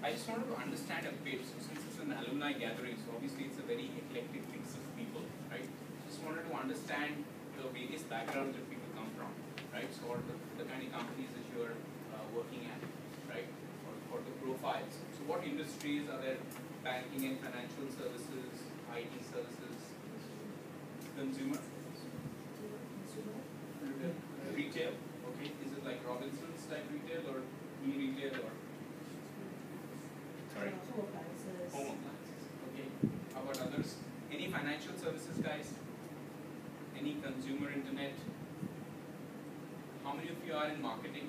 I just wanted to understand a bit, so since it's an alumni gathering, so obviously it's a very eclectic mix of people, right? Just wanted to understand the various backgrounds that people come from, right? So what are the kind of companies that you're working at, right? Or the profiles. So what industries are there? Banking and financial services, IT services, consumer, retail. Okay, is it like Robinsons type retail or e-retail or? Sorry. Home appliances. Home appliances. Okay. How about others? Any financial services guys? Any consumer internet? How many of you are in marketing?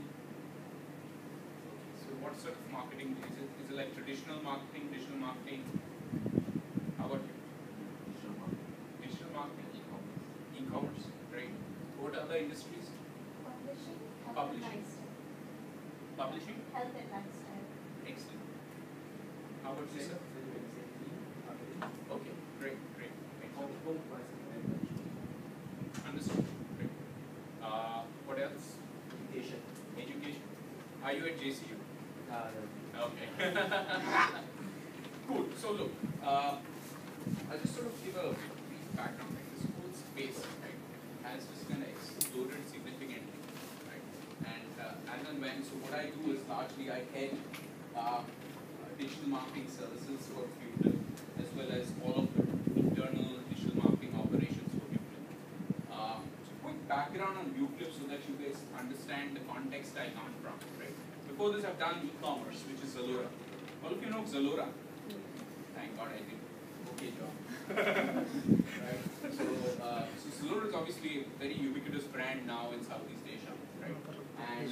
So what sort of marketing is it? Is it like traditional marketing, digital marketing? How about you? Digital marketing. Digital marketing, E-commerce. e-commerce, right? What other industries? Publishing, health Publishing. and lifestyle. Publishing? Health and lifestyle. Excellent. How about you, sir? Okay, great, great. Excellent. Home appliances and management. Understood. Great. What else? Education. Education. Are you at JCU? Okay. Cool. So look, I'll just sort of give a brief background. Like this whole space, right, has just kind of exploded significantly, right? And as and when, so what I do is largely I head digital marketing services for Future, as well as all of the internal digital marketing operations for Future. So quick background on Uclip so that you guys understand the context I come from, right? Before this, I've done e-commerce, which is Zalora. All of you know Zalora? Thank God I did. Okay, John. Right. So Zalora is obviously a very ubiquitous brand now in Southeast Asia, right? And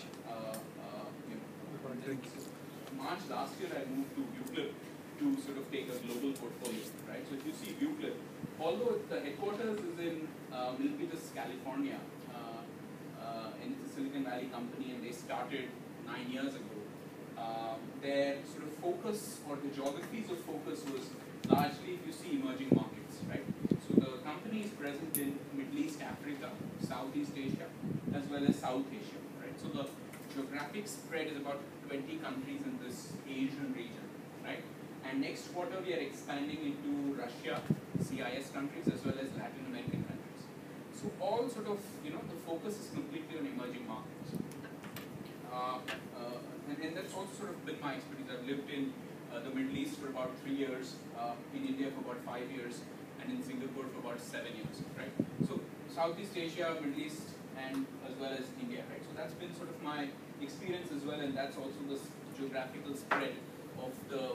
March last year, I moved to Uclip to sort of take a global portfolio, right? So if you see Uclip, although the headquarters is in Milpitas, California, and it's a Silicon Valley company, and they started 9 years ago. Their sort of focus or the geographies of focus was largely, if you see, emerging markets, right? So the company is present in Middle East Africa, Southeast Asia, as well as South Asia, right? So the geographic spread is about 20 countries in this Asian region, right? And next quarter we are expanding into Russia, CIS countries, as well as Latin American countries. So all sort of, the focus is completely on emerging markets. And that's also sort of been my expertise. I've lived in the Middle East for about 3 years, in India for about 5 years, and in Singapore for about 7 years, right? So Southeast Asia, Middle East, and as well as India, right? So that's been sort of my experience as well, and that's also the geographical spread of the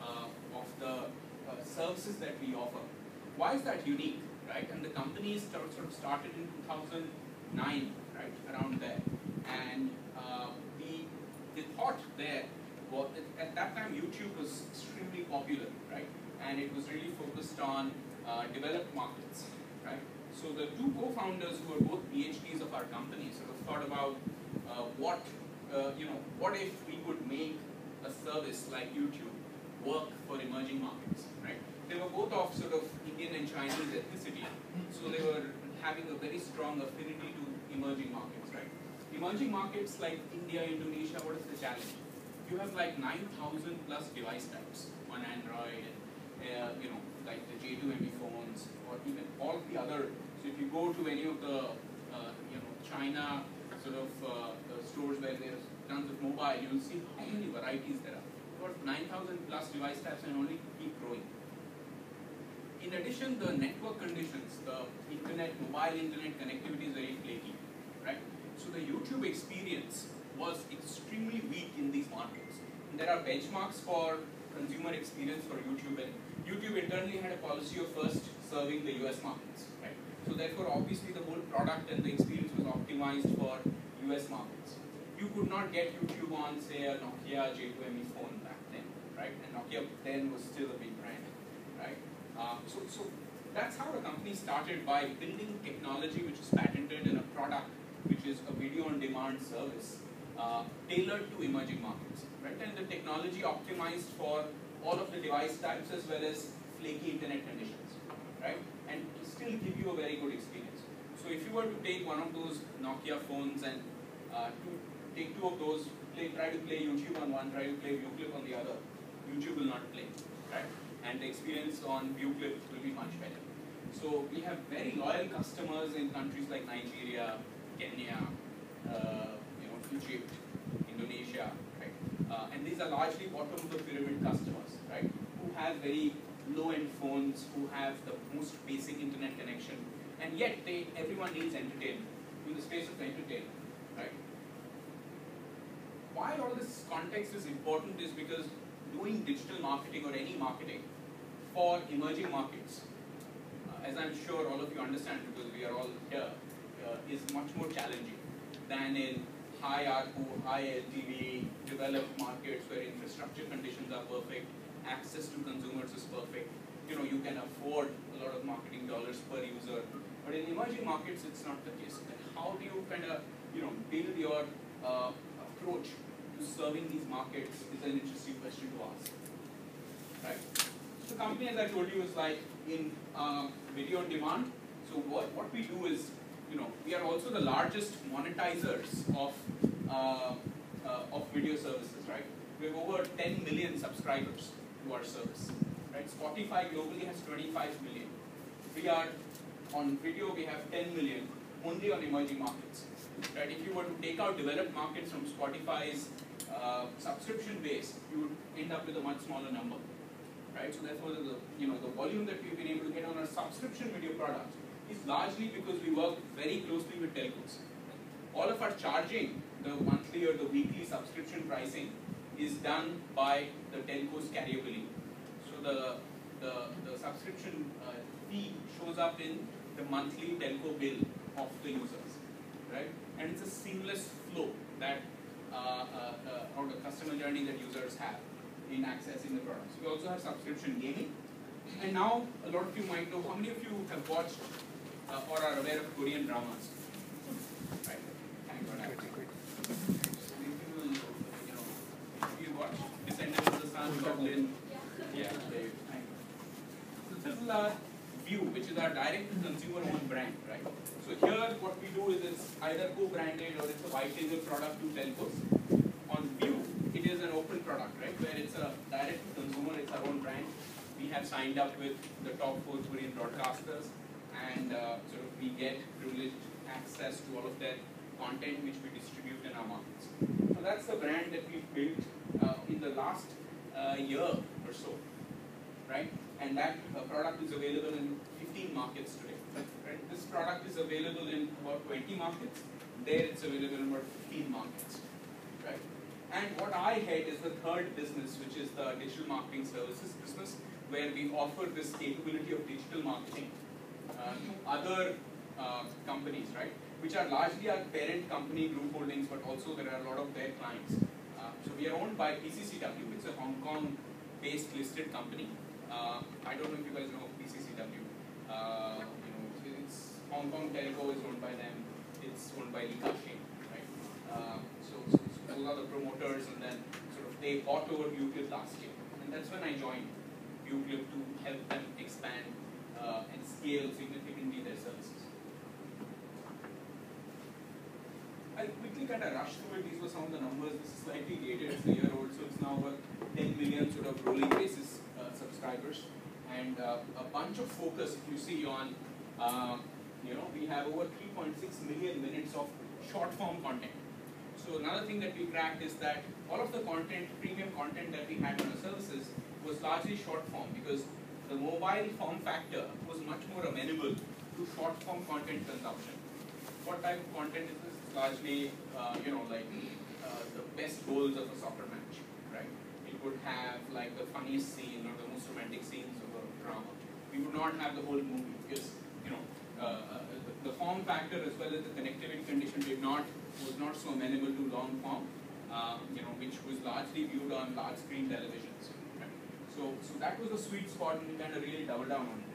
services that we offer. Why is that unique, right? And the company sort of started in 2009, right, around there, and the thought there was at that time YouTube was extremely popular, right, and it was really focused on developed markets, right. So the two co-founders who are both PhDs of our company sort of thought about what if we could make a service like YouTube work for emerging markets, right? They were both of sort of Indian and Chinese ethnicity, so they were having a very strong affinity to emerging markets, right? Emerging markets like India, Indonesia, what is the challenge? You have like 9,000 plus device types on Android, like the J2ME phones, or even all of the other. So if you go to any of the, China sort of stores where there's tons of mobile, you'll see how many varieties there are. About 9,000 plus device types and only keep growing. In addition, the network conditions, the internet, mobile internet connectivity is very flaky, right? So the YouTube experience was extremely weak in these markets. And there are benchmarks for consumer experience for YouTube, and YouTube internally had a policy of first serving the US markets, right? So therefore, obviously, the whole product and the experience was optimized for US markets. You could not get YouTube on, say, a Nokia J2ME phone back then, right? And Nokia then was still a big brand, right? So that's how the company started, by building technology which is patented in a product which is a video-on-demand service tailored to emerging markets, right? And the technology optimized for all of the device types as well as flaky internet conditions, right? And to still give you a very good experience. So if you were to take one of those Nokia phones and take two of those try to play YouTube on one, try to play ViewClip on the other, YouTube will not play, right? And the experience on ViewClip will be much better. So we have very loyal customers in countries like Nigeria, Kenya, Egypt, Indonesia, right? And these are largely bottom of the pyramid customers, right? Who have very low-end phones, who have the most basic internet connection, and yet everyone needs entertainment in the space of entertainment, right? Why all this context is important is because doing digital marketing or any marketing for emerging markets, as I'm sure all of you understand because we are all here, is much more challenging than in high ARPU, high LTV, developed markets where infrastructure conditions are perfect, access to consumers is perfect. You can afford a lot of marketing dollars per user. But in emerging markets, it's not the case. Then how do you kind of, build your approach to serving these markets is an interesting question to ask, right? So the company, as I told you, is like in video on demand. So what we do is, we are also the largest monetizers of video services, right? We have over 10 million subscribers to our service, right? Spotify globally has 25 million. We are on video, we have 10 million only on emerging markets, right? If you were to take out developed markets from Spotify's subscription base, you would end up with a much smaller number, right? So therefore, the volume that we've been able to get on our subscription video products is largely because we work very closely with telcos. All of our charging, the monthly or the weekly subscription pricing, is done by the telco's carrier billing. So the subscription fee shows up in the monthly telco bill of the users, right? And it's a seamless flow that or the customer journey that users have in accessing the products. We also have subscription gaming. And now, a lot of you might know, how many of you have watched or are aware of Korean dramas? Right? Thank God. If you watch Descendants of the Sun, Goblin, yeah, thank you. So this is our View, which is our direct-to-consumer owned brand, right? So here, what we do is it's either co-branded or it's a white label product to telcos. On View, it is an open product, right? Where it's a direct-to-consumer, it's our own brand. We have signed up with the top 4 Korean broadcasters, and sort of we get privileged access to all of their content which we distribute in our markets. So that's the brand that we've built in the last year or so, right? And that product is available in 15 markets today. Right? This product is available in about 20 markets. There it's available in about 15 markets, right? And what I head is the third business, which is the digital marketing services business, where we offer this capability of digital marketing to other companies, right? Which are largely our parent company group holdings, but also there are a lot of their clients. So we are owned by PCCW. It's a Hong Kong-based listed company. I don't know if you guys know PCCW. It's Hong Kong Telco is owned by them. It's owned by Li Ka-shing, right? So a lot of promoters, and then sort of they bought over ViewClip last year, and that's when I joined ViewClip to help them expand and scale significantly their services. I'll quickly kind of rush through it. These were some of the numbers. This is slightly dated. It's a year old, so it's now over 10 million sort of rolling basis subscribers, and a bunch of focus. If you see on, we have over 3.6 million minutes of short form content. So another thing that we cracked is that all of the content, premium content that we had on our services was largely short form, because the mobile form factor was much more amenable to short form content consumption. What type of content is this? It's largely, the best goals of a soccer match, right? It would have like the funniest scene or the most romantic scenes of a drama. We would not have the whole movie because, the form factor as well as the connectivity condition was not so amenable to long form, which was largely viewed on large screen televisions. Right? So that was a sweet spot, and we kind of really doubled down on it.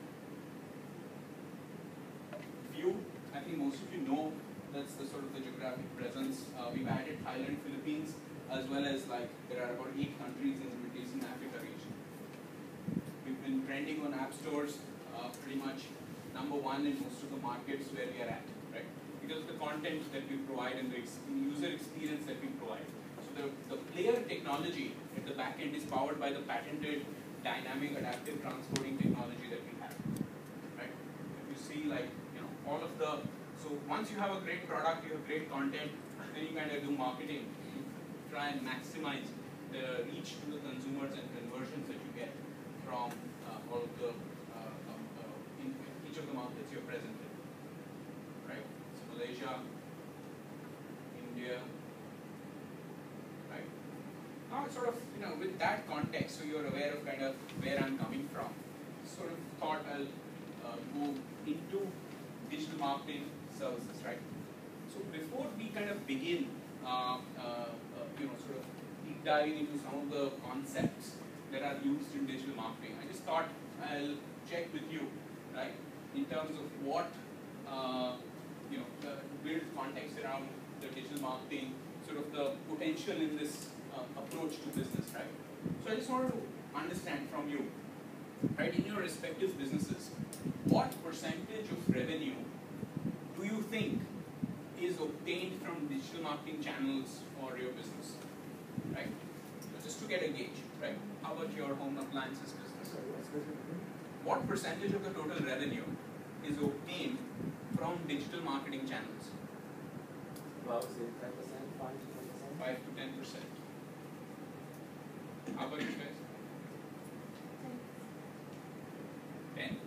View, I think most of you know, that's the sort of the geographic presence. We've added Thailand, Philippines, as well as there are about 8 countries in the Middle East and Africa region. We've been trending on app stores, pretty much #1 in most of the markets where we are at, right? Because of the content that we provide and the user experience that we provide. So the player technology at the back end is powered by the patented dynamic adaptive transcoding technology that we have, right? If you see, like, all of the, so once you have a great product, you have great content, then you kind of do marketing, you try and maximize the reach to the consumers and conversions that you get from all of the in each of the markets you're present in, right? So Malaysia, India, right? Now, sort of, with that context, so you're aware of kind of where I'm coming from. Sort of thought I'll go into digital marketing services, right? So before we kind of begin, sort of deep diving into some of the concepts that are used in digital marketing, I just thought I'll check with you, right, in terms of what, build context around the digital marketing, sort of the potential in this approach to business, right? So I just wanted to understand from you, right, in your respective businesses, what percentage of revenue do you think is obtained from digital marketing channels for your business, right? So just to get a gauge, right? How about your home appliances business? What percentage of the total revenue is obtained from digital marketing channels? About say 10%, 5 to 10%. 5 to 10%. How about you guys? 10?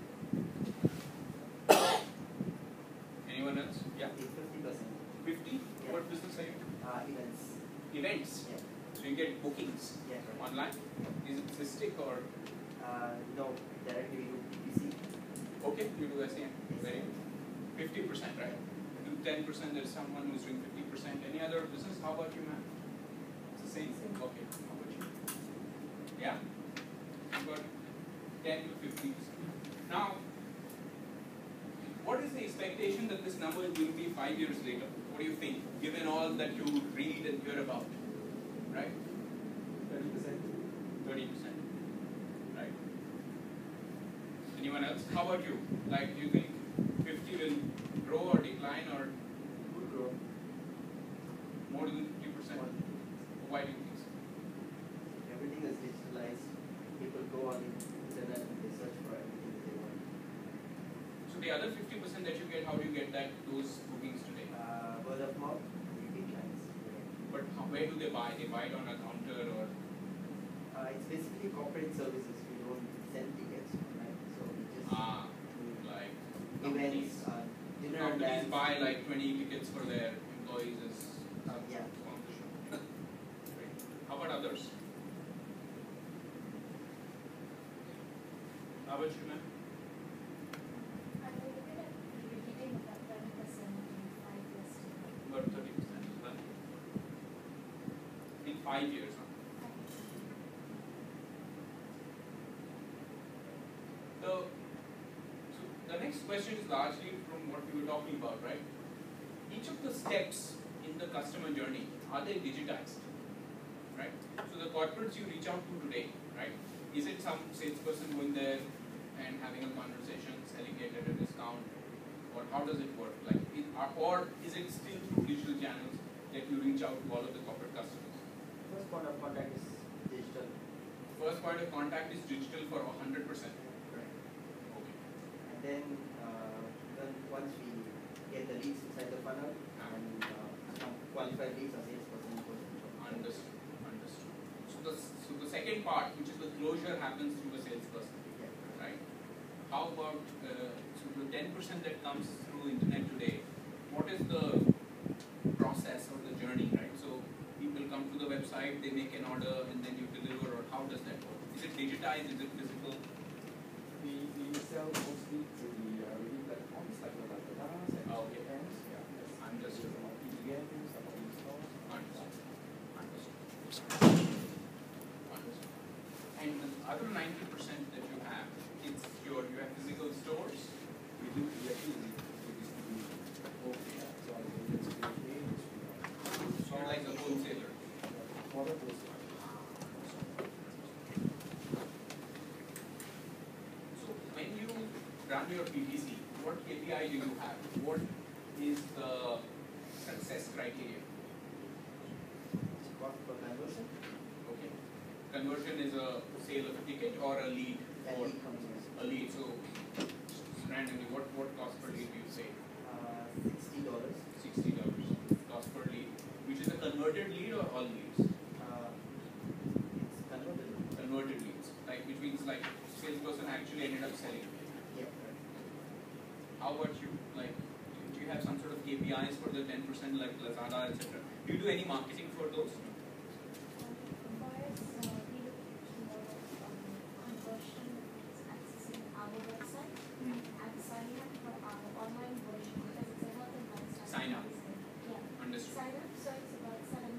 Anyone else? Yeah. 50%. 50? Yeah. What business are you? Events. Events. Yeah. So you get bookings Yeah. online. Is it Cystic or? No, directly we do PPC. Okay, you do SEM. Yes. Very good. 50%, right? You do 10%. There's someone who's doing 50%. Any other business? How about you, ma'am? It's the same. Same. Okay. How about you? Yeah. You got 10 to 50%. Now, what is the expectation that this number will be 5 years later? What do you think, given all that you read and hear about? Right? 30%. 30%. Right? Anyone else? How about you? Like, do you think 50 will grow or decline or Would grow. more than 50%? Why do you think so? Everything is digitalized. People go on the internet and they search for everything that they want. So the other 50% that you get, how do you get those bookings today? Word of mouth, repeat clients. But where do they buy? They buy it on a counter or? It's basically corporate services. We don't send tickets, right? So we just Like events, dinner and companies dance. buy like 20 tickets for their employees as Yeah. sponsorship. Right. How about others? How about you, ma'am? I will look at repeating about 20% in 5 years. About 30% as well. In 5 years, huh? So the next question is largely from what we were talking about, right? Each of the steps in the customer journey, are they digitized? Right? So the corporates you reach out to today, right? Is it some salesperson going there and having a conversation, selling it at a discount? Or how does it work? Like, or is it still through digital channels that you reach out to all of the corporate customers? First point of contact is digital. First point of contact is digital for 100%. Correct. Okay. And then once we get the leads inside the funnel and some qualified leads, our salesperson goes and Understood. Understood. So the second part, which is the closure, happens through the salesperson, yeah. right? How about so the 10% that comes through internet today? What is the process or the journey, right? So people come to the website, they make an order, and then you deliver, or how does that work? Is it digitized? Is it physical? We sell mostly to the review platforms like the Lazadas and Okay. GMs. Yeah, yes. Understood. Some of PGMs, some of these stores. Understood. Understood. And the other 90% that you have, it's you have physical stores. We do actually we distribute. Okay. So I think it's we So you're like a wholesaler. for the wholesale. So when you run your PPC, what KPI do you have? What is the success criteria? About for conversion. Okay. Conversion is a sale of a ticket or a lead? That Or lead comes in. a lead. So randomly, what cost per lead do you say? $60. $60 cost per lead, which is a converted lead or all leads? It's converted. Converted leads, like which means like salesperson actually ended up selling. Yeah. How about you? Like, do you have some sort of KPIs for the 10% like Lazada, etc.? Do you do any marketing for those? Conversion is accessing our website and signing up for our online version because it's a health and lifestyle. Sign up. Yeah. Understood. Sign up, so it's about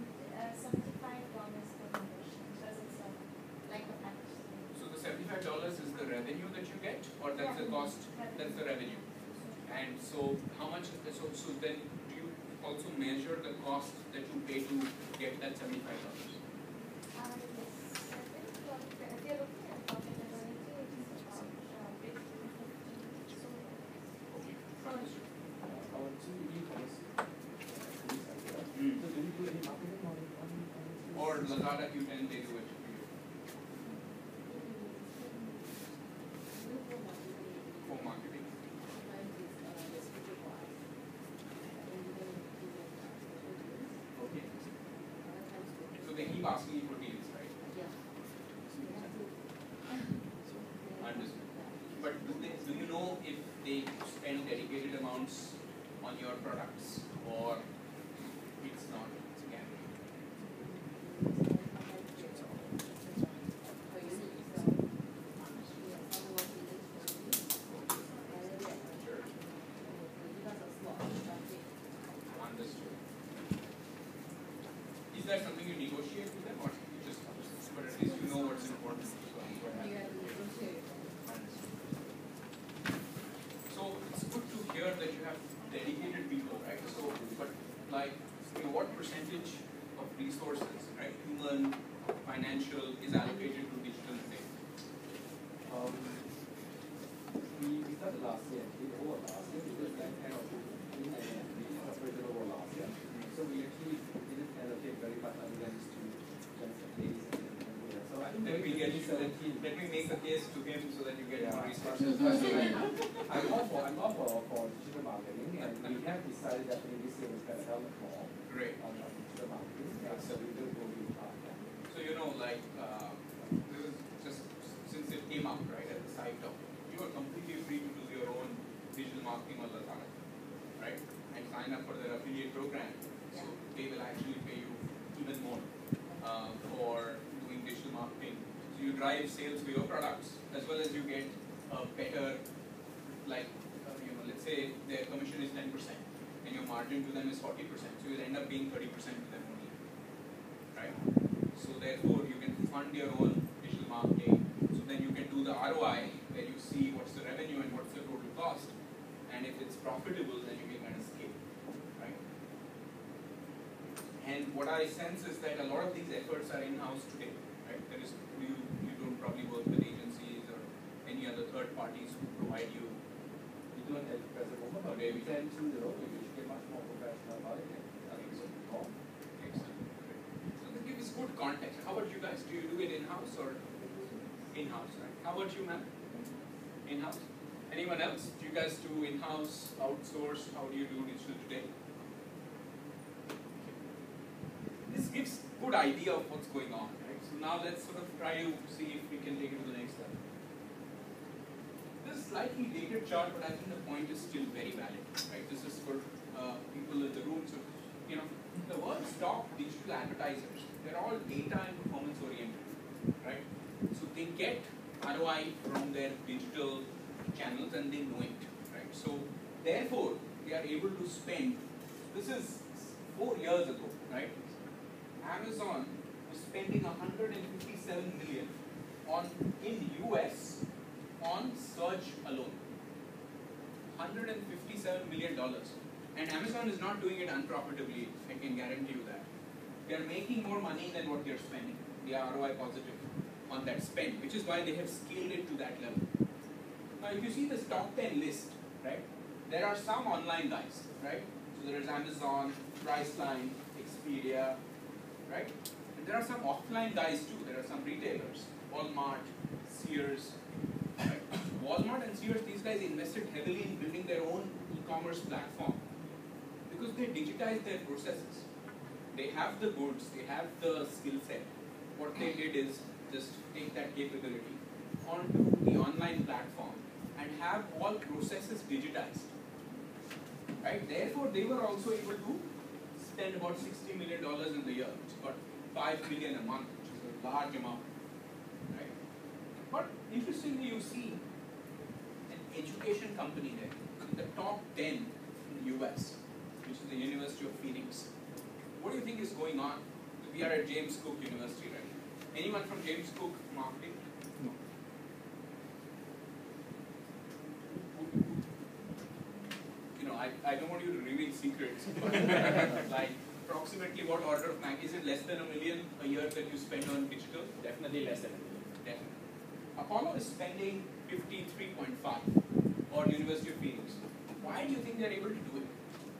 $75 per conversion because it's like a package. So the $75 is the revenue that you get, or that's the cost? That's the revenue. And so how much? So then, do you also measure the cost that you pay to get that $75? Yes. I think if you're looking at profitability, it's about $50. Okay. Understood. Our two e-commerce Mm. so do we do any marketing on Or Lazada, Q10, they do it for you for marketing. Okay. So they keep asking you for deals, right? Understood. But do you know if they spend dedicated amounts on your products or it's not? It's a gamble. Sure. Understood. Is that something you negotiate with them or you just, but at least you know what's important? So what happens? So it's good to hear that you have dedicated people, right? So, but like, what percentage of resources, right, human, financial, is allocated to digital today? we started last year, over last year, because that kind of we separated over last year. So we actually didn't allocate very much other than to just ladies and so I think Let me get you. 17. Let me make the case to him so that you get more resources. I'm all for digital marketing, and we have decided that maybe this year we're going to help more Great. on digital marketing, and so we will go really hard. So like this is just since it came up right at the side of, you are completely free to do your own digital marketing on Lazada, right? And sign up for their affiliate program. So they will actually pay you even more for doing digital marketing. So you drive sales for your products as well as you get a better, like let's say their commission is 10% and your margin to them is 40%. So you'll end up paying 30% to them only, right? So therefore you can fund your own digital marketing. So then you can do the ROI where you see what's the revenue and what's the total cost. And if it's profitable, then you can kind of scale, right? And what I sense is that a lot of these efforts are in-house today, right? There is you don't probably work with agencies or any other third parties who provide you. We don't at the present moment, but Okay, we tend to, we should get much more professional about it. I think so. Excellent. Great. So this gives good context. How about you guys? Do you do it in-house or in-house, right? How about you, ma'am? In-house? Anyone else? Do you guys do in-house, outsource? How do you do digital today? This gives good idea of what's going on, right? So now let's sort of try to see if we can take it to the next level. This is slightly dated chart, but I think the point is still very valid, right? This is for people in the room. So, the world's top digital advertisers, they're all data and performance oriented, right? So they get ROI from their digital channels and they know it, right? So therefore, they are able to spend, this is 4 years ago, right? Amazon was spending 157 million in US on search alone. $157 million. And Amazon is not doing it unprofitably, I can guarantee you that. They are making more money than what they are spending. They are ROI positive on that spend, which is why they have scaled it to that level. Now, if you see this top 10 list, right, there are some online guys, right? So there is Amazon, Priceline, Expedia, right? And there are some offline guys too. There are some retailers, Walmart, Sears. Right? Walmart and Sears, these guys invested heavily in building their own e-commerce platform because they digitize their processes. They have the goods, they have the skill set. What they did is just take that capability onto the online platform and have all processes digitized. Right? Therefore, they were also able to spend about $60 million in the year, which is about $5 million a month, which is a large amount. Right? But interestingly, you see an education company there, in the top 10 in the US, which is the University of Phoenix. What do you think is going on? We are at James Cook University, right? Anyone from James Cook Marketing? No. You know, I don't want you to reveal secrets, but like approximately what order of magnitude? Is it less than $1 million a year that you spend on digital? Definitely less than $1 million. Definitely. Apollo is spending 53.5, or University of Phoenix. Why do you think they're able to do it?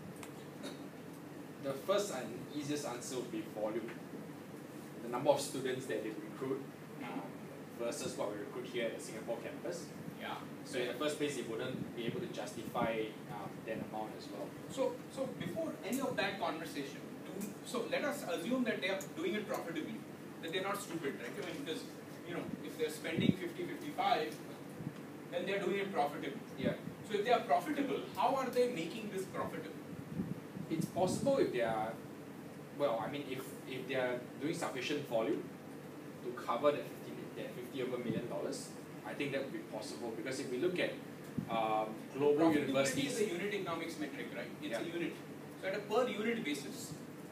The first and easiest answer would be volume. The number of students that they recruit versus what we recruit here at the Singapore campus. Yeah. So in the first place, it wouldn't be able to justify that amount as well. So before any of that conversation, so let us assume that they are doing it profitably, that they're not stupid, right? I mean, because, you know, if they're spending 50, 55, then they're doing it profitably. Yeah. So if they are profitable, how are they making this profitable? It's possible if they are, well, I mean, if they are doing sufficient volume to cover that $50 over million, I think that would be possible, because if we look at global universities, is a unit economics metric, right? It's Yeah. a unit. So at a per unit basis,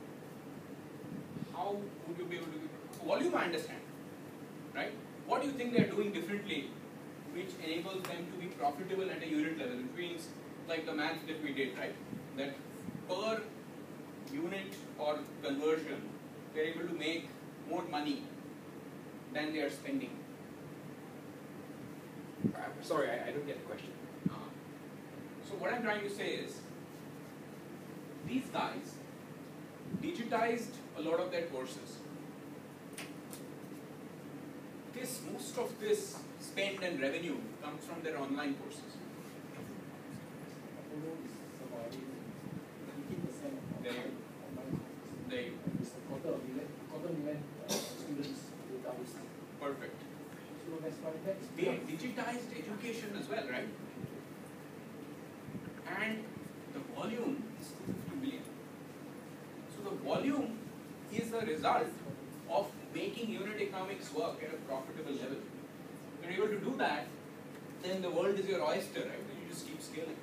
how would you be able to give volume? I understand, right? What do you think they're doing differently, which enables them to be profitable at a unit level? Which means, like the math that we did, right? That per unit or conversion, they're able to make more money than they are spending. sorry, I don't get the question. So what I'm trying to say is, these guys digitized a lot of their courses. Most of this spend and revenue comes from their online courses. Apollo is surviving 80% of There you go. online courses. There you go. It's a quarter million students with our system. Perfect. So that's why that's They digitized education as well, right? And the volume is 250 million. So the volume is the result of making unit economics work at a profitable level. If you're able to do that, then the world is your oyster, right? Then you just keep scaling.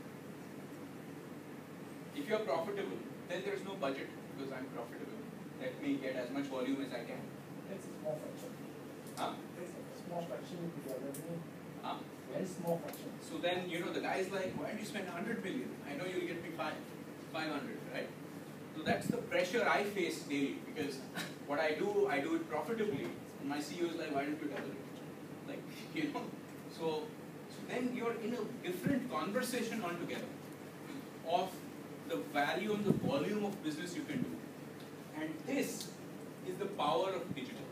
If you're profitable, then there's no budget because I'm profitable. Let me get as much volume as I can. That's a small fraction. Huh? That's a small fraction of your revenue. Huh? Very small fraction. So then, you know, the guy's like, why don't you spend 100 million? I know you'll get me 500, right? So that's the pressure I face daily, because what I do it profitably. And my CEO is like, why don't you double it? Like, you know, so then you're in a different conversation altogether of the value and the volume of business you can do. And this is the power of digital.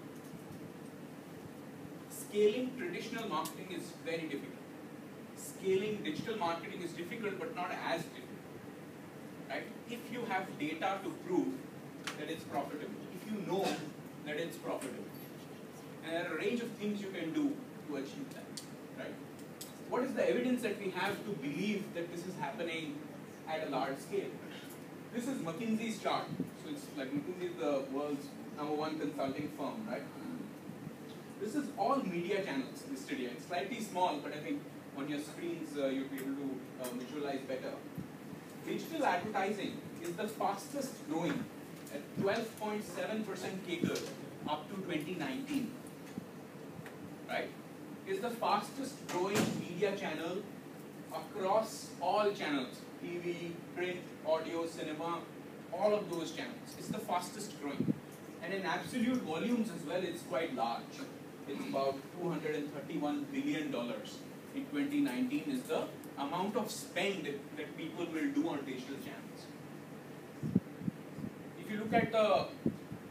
Scaling traditional marketing is very difficult. Scaling digital marketing is difficult, but not as difficult. Right? If you have data to prove that it's profitable, if you know that it's profitable, and there are a range of things you can do to achieve that, right? What is the evidence that we have to believe that this is happening at a large scale? This is McKinsey's chart. So it's like McKinsey is the world's #1 consulting firm, right? This is all media channels listed here. It's slightly small, but I think on your screens you'll be able to visualize better. Digital advertising is the fastest growing at 12.7% CAGR up to 2019. Right? Is the fastest growing media channel across all channels. TV, print, audio, cinema, all of those channels. It's the fastest growing. And in absolute volumes as well, it's quite large. It's about $231 billion in 2019 is the amount of spend that people will do on digital channels. If you look at the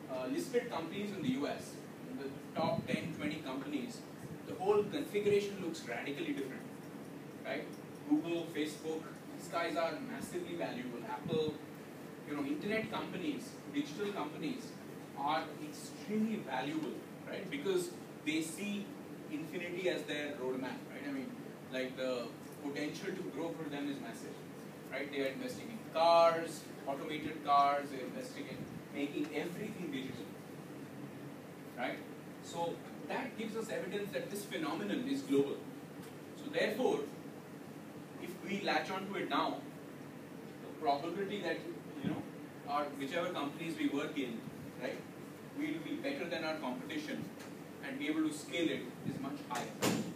listed companies in the US, in the top 10, 20 companies, the whole configuration looks radically different, right? Google, Facebook, these guys are massively valuable. Apple, internet companies, digital companies are extremely valuable, right? Because they see infinity as their roadmap, right? I mean, like the potential to grow for them is massive, right? They are investing in cars, automated cars, they're investing in making everything digital, right? So that gives us evidence that this phenomenon is global. So therefore, if we latch onto it now, the probability that, our whichever companies we work in, right, we will be better than our competition and be able to scale it is much higher.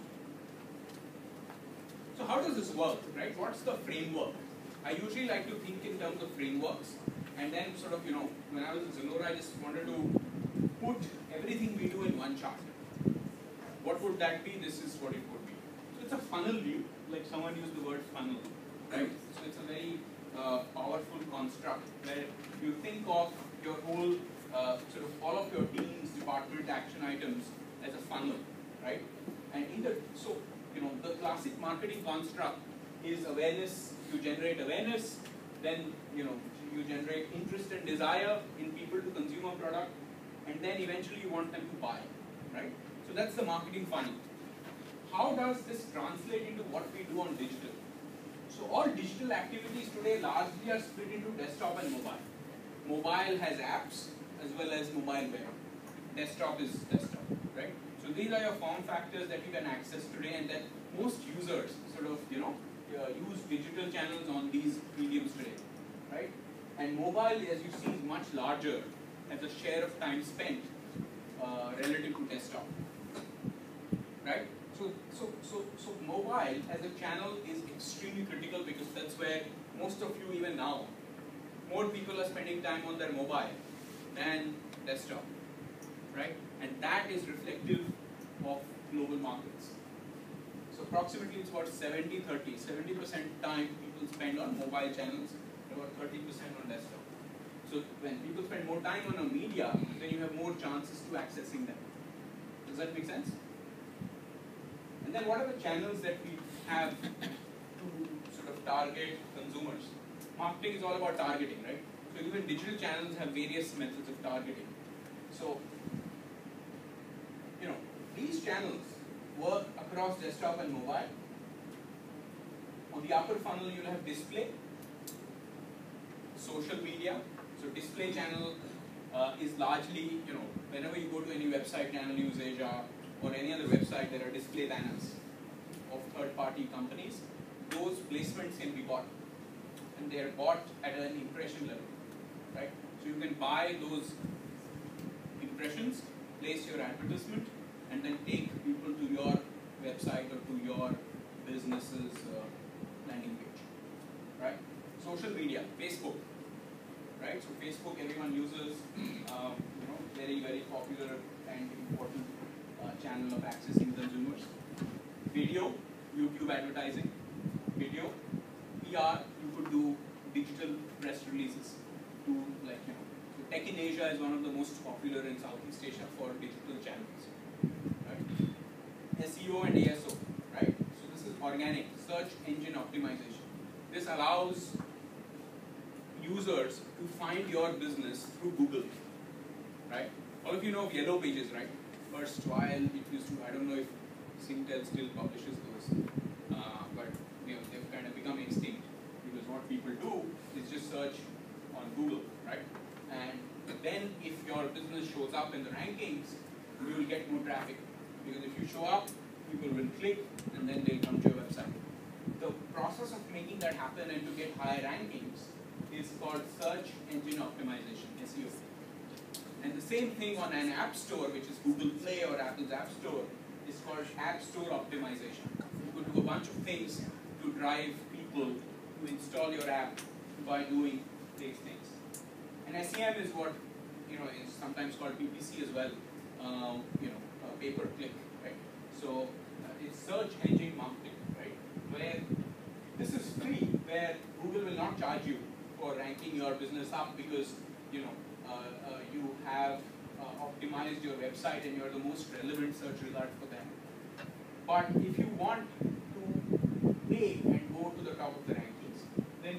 So how does this work, right? What's the framework? I usually like to think in terms of frameworks, and then sort of, when I was in Zalora, I just wanted to put everything we do in one chart. What would that be? This is what it would be. So it's a funnel view, like someone used the word funnel, right? So it's a very powerful construct where you think of your whole, sort of all of your team's department action items as a funnel, right? And the classic marketing construct is awareness. You generate awareness, then you generate interest and desire in people to consume a product, and then eventually you want them to buy, right? So that's the marketing funnel. How does this translate into what we do on digital? So all digital activities today largely are split into desktop and mobile. Mobile has apps as well as mobile web. Desktop is desktop, right? So these are your form factors that you can access today, and that most users sort of, use digital channels on these mediums today, right? And mobile, as you see, is much larger as a share of time spent relative to desktop, right? So mobile as a channel is extremely critical because that's where most of you, even now, more people are spending time on their mobile than desktop, right? And that is reflective of global markets. So approximately it's about 70-30. 70% time people spend on mobile channels, and about 30% on desktop. So when people spend more time on a media, then you have more chances to accessing them. Does that make sense? And then what are the channels that we have to sort of target consumers? Marketing is all about targeting, right? So even digital channels have various methods of targeting. So, these channels work across desktop and mobile. On the upper funnel, you'll have display, social media. So display channel is largely, whenever you go to any website, Channel News Asia, or any other website, there are display banners of third-party companies. Those placements can be bought, and they are bought at an impression level, right? So you can buy those impressions, place your advertisement, and then take people to your website or to your business's landing page, right? Social media, Facebook, right? So Facebook, everyone uses, very, very popular and important channel of accessing consumers. Video, YouTube advertising. Video, PR, you could do digital press releases to, so Tech in Asia is one of the most popular in Southeast Asia for digital channels, right? SEO and ASO, right? So this is organic, search engine optimization. This allows users to find your business through Google, right? All of you know of Yellow Pages, right? First while it used to, I don't know if Singtel still publishes those, but they've kind of become extinct because what people do is just search on Google, right? And then if your business shows up in the rankings, you will get more traffic because if you show up, people will click and then they'll come to your website. The process of making that happen and to get higher rankings is called search engine optimization, SEO. And the same thing on an app store, which is Google Play or Apple's App Store, is called App Store optimization. You could do a bunch of things to drive people to install your app by doing these things. And SEM is what is sometimes called PPC as well. Pay-per-click, right? So it's search engine marketing, right? Where this is free, where Google will not charge you for ranking your business up because you have optimized your website and you're the most relevant search result for them. But if you want to pay and go to the top of the rankings, then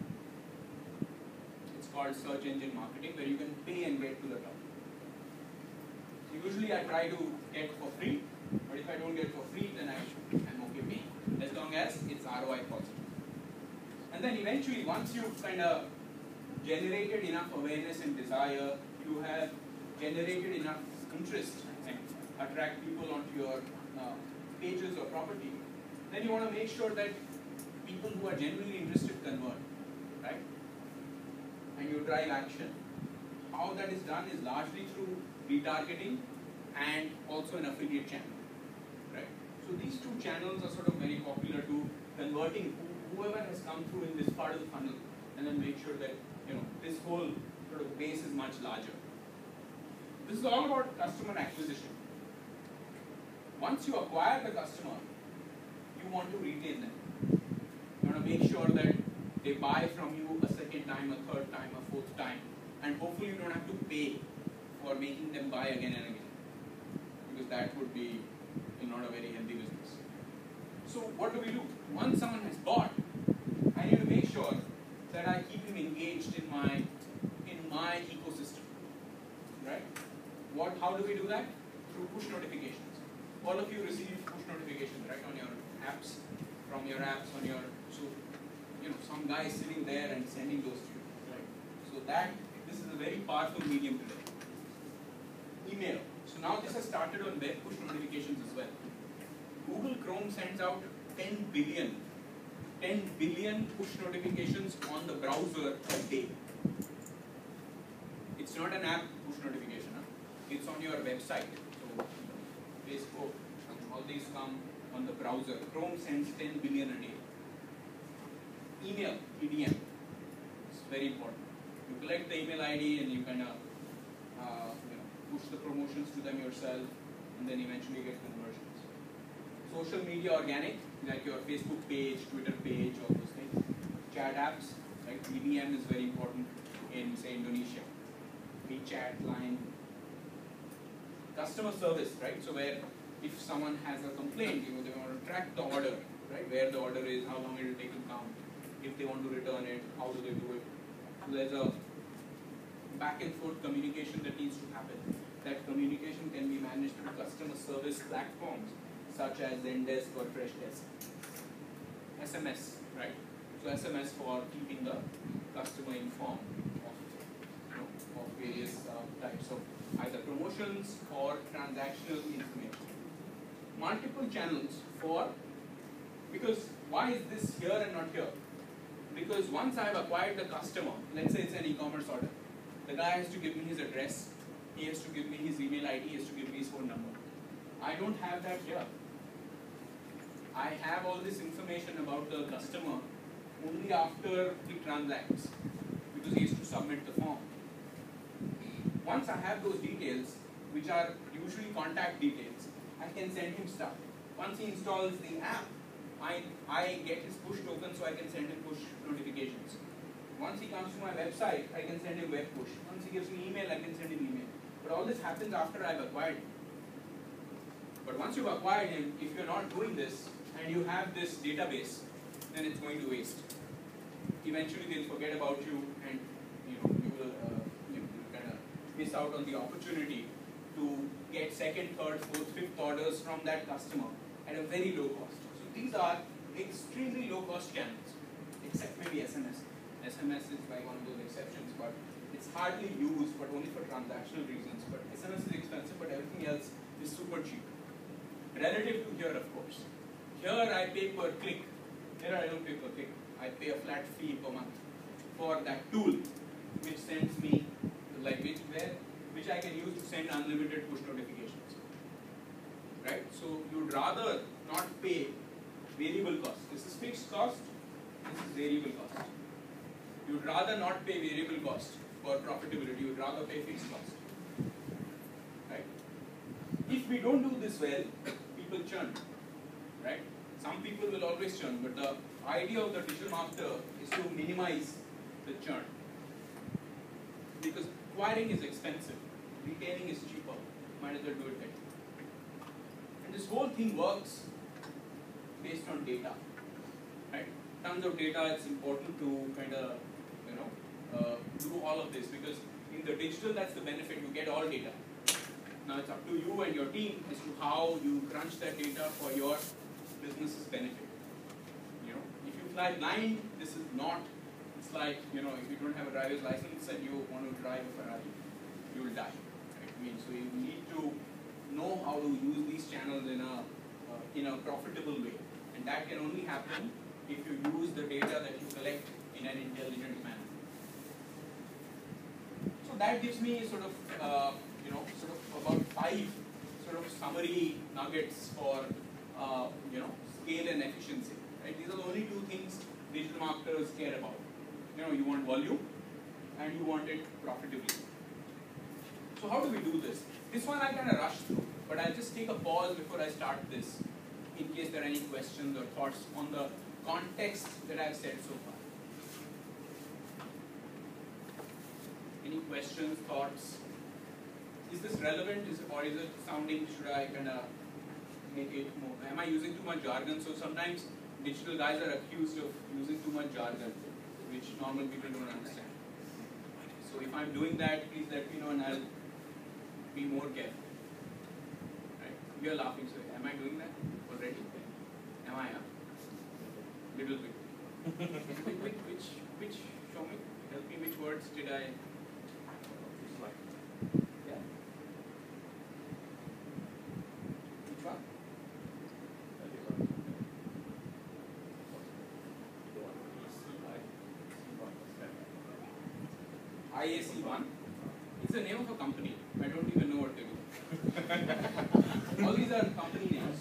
it's called search engine marketing, where you can pay and get to the top. So usually I try to get for free, but if I don't get for free, then I'm okay paying, as long as it's ROI positive. And then eventually, once you've kind of generated enough awareness and desire, you have generated enough interest and attract people onto your pages or property, then you want to make sure that people who are genuinely interested convert, right? And you drive action. How that is done is largely through retargeting and also an affiliate channel, right? So these two channels are sort of very popular to converting whoever has come through in this part of the funnel, and then make sure that this whole sort of base is much larger. This is all about customer acquisition. Once you acquire the customer, you want to retain them. You want to make sure that they buy from you a second time, a third time, a fourth time, and hopefully you don't have to pay for making them buy again and again, because that would be not a very healthy business. So what do we do? Once someone has bought, I need to make sure that I keep him engaged in my ecosystem, right? How do we do that? Through push notifications. All of you receive push notifications, right, on your apps, from your apps, on your, so, some guy is sitting there and sending those to you, right? So this is a very powerful medium today. Email. So now this has started on web push notifications as well. Google Chrome sends out 10 billion push notifications on the browser a day. It's not an app push notification, huh? It's on your website. So Facebook, all these come on the browser. Chrome sends 10 billion a day. Email, EDM, it's very important. You collect the email ID and you kind of push the promotions to them yourself, and then eventually get conversions. Social media organic, like your Facebook page, Twitter page, all those things. Chat apps, like EDM is very important in, say, Indonesia. WeChat, Line. Customer service, right? So where if someone has a complaint, they want to track the order, right? Where the order is, how long it will take to come. If they want to return it, how do they do it? So there's a back and forth communication that needs to happen. That communication can be managed through customer service platforms such as Zendesk or Freshdesk. SMS, right? So SMS for keeping the customer informed of various types of either promotions or transactional information. Multiple channels because why is this here and not here? Because once I have acquired the customer, let's say it's an e-commerce order, the guy has to give me his address, he has to give me his email ID, he has to give me his phone number. I don't have that here. I have all this information about the customer only after he transacts, because he has to submit the form. Once I have those details, which are usually contact details, I can send him stuff. Once he installs the app, I get his push token so I can send him push notifications. Once he comes to my website, I can send him web push. Once he gives me email, I can send him email. But all this happens after I've acquired him. But once you've acquired him, if you're not doing this and you have this database, then it's going to waste. Eventually they'll forget about you, and you will kind of miss out on the opportunity to get second, third, fourth, fifth orders from that customer at a very low cost. So these are extremely low cost channels, except maybe SMS. SMS is like one of those exceptions, but it's hardly used, but only for transactional reasons. But SMS is expensive, but everything else is super cheap. Relative to here, of course. Here I pay per click. Here I don't pay per click. I pay a flat fee per month for that tool, which sends me, which I can use to send unlimited push notifications. Right? So you'd rather not pay variable cost. This is fixed cost. This is variable cost. You'd rather not pay variable cost for profitability. You'd rather pay fixed cost. Right? If we don't do this well, people churn. Right? Some people will always churn, but the idea of the digital marketer is to minimize the churn. Because acquiring is expensive, retaining is cheaper. Might as well do it better. And this whole thing works based on data, right? Tons of data. It's important to kind of, do all of this, because in the digital, that's the benefit. You get all data. Now it's up to you and your team as to how you crunch that data for your business's benefit. If you fly blind, this is not. It's like, if you don't have a driver's license and you want to drive a Ferrari, you will die. Right? So you need to know how to use these channels in a profitable way, and that can only happen if you use the data that you collect in an intelligent manner. So that gives me sort of about 5 sort of summary nuggets for scale and efficiency. Right? These are the only 2 things digital marketers care about. You want volume and you want it profitably. So how do we do this? This one I kind of rushed through, but I'll just take a pause before I start this, in case there are any questions or thoughts on the context that I've said so far. Any questions, thoughts? Is this relevant, or is it sounding, should I kind of make it more? Am I using too much jargon? So sometimes digital guys are accused of using too much jargon, which normal people don't understand. So if I'm doing that, please let me know and I'll be more careful. Right? You're laughing, so am I doing that already? Am I? Little bit. Which, show me, help me, which words did I? Yeah. Which one? IAC1. It's the name of a company. I don't even know what they do. All these are company names.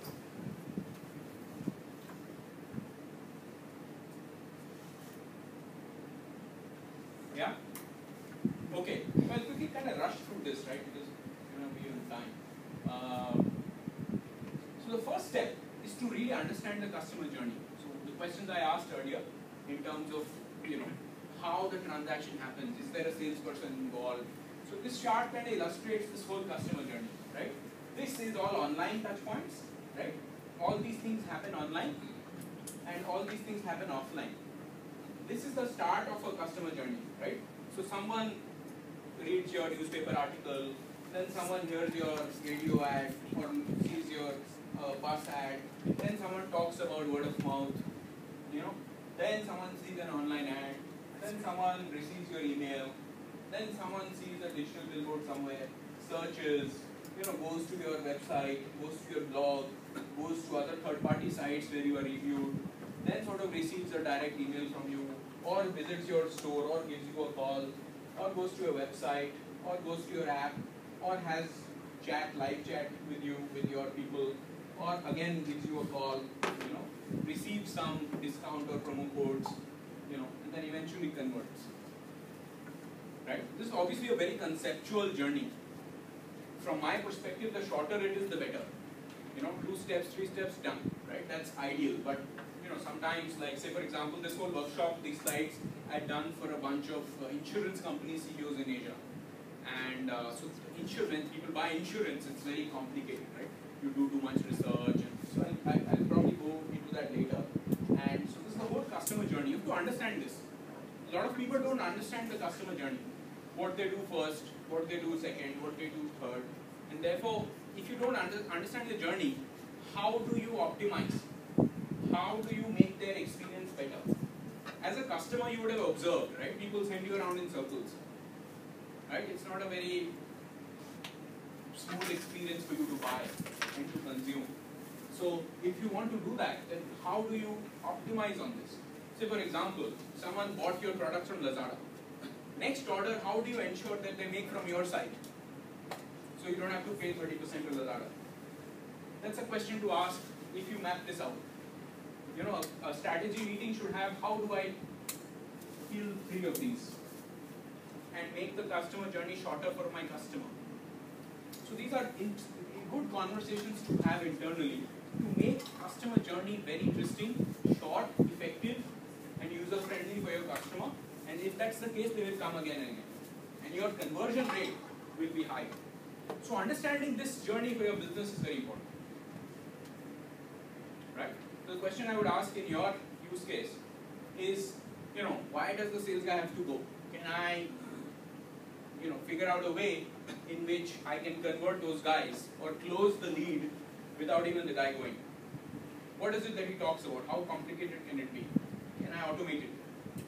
Yeah? Okay. Well, quickly kind of rush through this, right? Because we have time. So the first step is to really understand the customer journey. So the questions I asked earlier in terms of, how the transaction happens. Is there a salesperson involved? So this chart kind of illustrates this whole customer journey, right? This is all online touch points, right? All these things happen online and all these things happen offline. This is the start of a customer journey, right? So someone reads your newspaper article, then someone hears your radio ad or sees your bus ad, then someone talks about word of mouth, then someone sees an online ad, then someone receives your email, then someone sees a digital billboard somewhere, searches, goes to your website, goes to your blog, goes to other third-party sites where you are reviewed, then sort of receives a direct email from you, or visits your store, or gives you a call, or goes to your website, or goes to your app, or has live chat with you, with your people, or again gives you a call, receives some discount or promo codes, and then eventually converts. Right? This is obviously a very conceptual journey. From my perspective, the shorter it is, the better. 2 steps, 3 steps, done. Right? That's ideal. But sometimes, like say for example, this whole workshop, these slides I've done for a bunch of insurance company CEOs in Asia. And so when people buy insurance, it's very complicated, right? You do too much research, and so I'll probably go into that later. And so this is the whole customer journey. You have to understand this. A lot of people don't understand the customer journey. What they do first, what they do second, what they do third. And therefore, if you don't understand the journey, how do you optimize? How do you make their experience better? As a customer, you would have observed, right? People send you around in circles. Right? It's not a very smooth experience for you to buy and to consume. So if you want to do that, then how do you optimize on this? Say for example, someone bought your products from Lazada. Next order, how do you ensure that they make from your site? So you don't have to pay 30% to Lazada. That's a question to ask if you map this out. A strategy meeting should have, how do I fill 3 of these and make the customer journey shorter for my customer? So these are good conversations to have internally to make customer journey very interesting, short, effective, and user-friendly for your customer. And if that's the case, they will come again and again. and your conversion rate will be high. So understanding this journey for your business is very important. Right? So the question I would ask in your use case is, why does the sales guy have to go? Can I, figure out a way in which I can convert those guys or close the lead without even the guy going? What is it that he talks about? How complicated can it be? Can I automate it?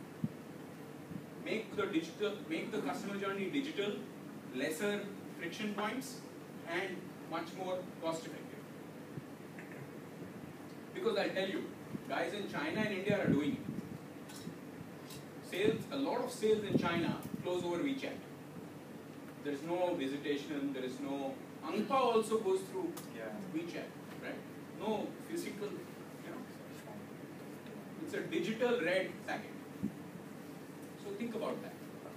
Make the customer journey digital, lesser friction points, and much more cost effective. Because I'll tell you, guys in China and India are doing it. A lot of sales in China close over WeChat. There is no visitation, there is no... Ang Pao also goes through WeChat, right? No physical, It's a digital red packet. So think about that.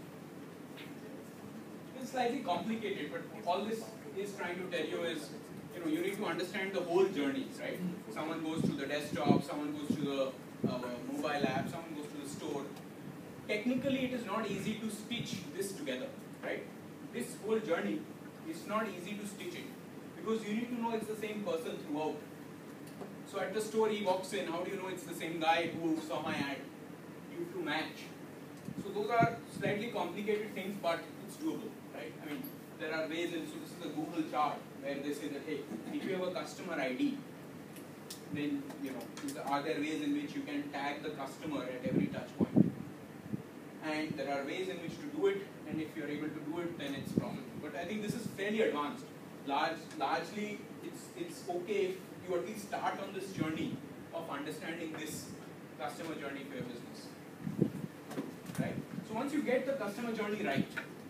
It's slightly complicated, but all this is trying to tell you is, you need to understand the whole journey, right? Someone goes to the desktop, someone goes to the mobile app, someone goes to the store. Technically, it is not easy to stitch this together, right? This whole journey is not easy to stitch it because you need to know it's the same person throughout. So at the store he walks in, how do you know it's the same guy who saw my ad? You have to match. So those are slightly complicated things, but it's doable, right? I mean, there are ways, so this is a Google chart where they say that, hey, if you have a customer ID, then, are there ways in which you can tag the customer at every touch point? And there are ways in which to do it, and if you're able to do it, then it's profitable. But I think this is fairly advanced. Largely, it's okay if you at least start on this journey of understanding this customer journey for your business. Right? So once you get the customer journey right,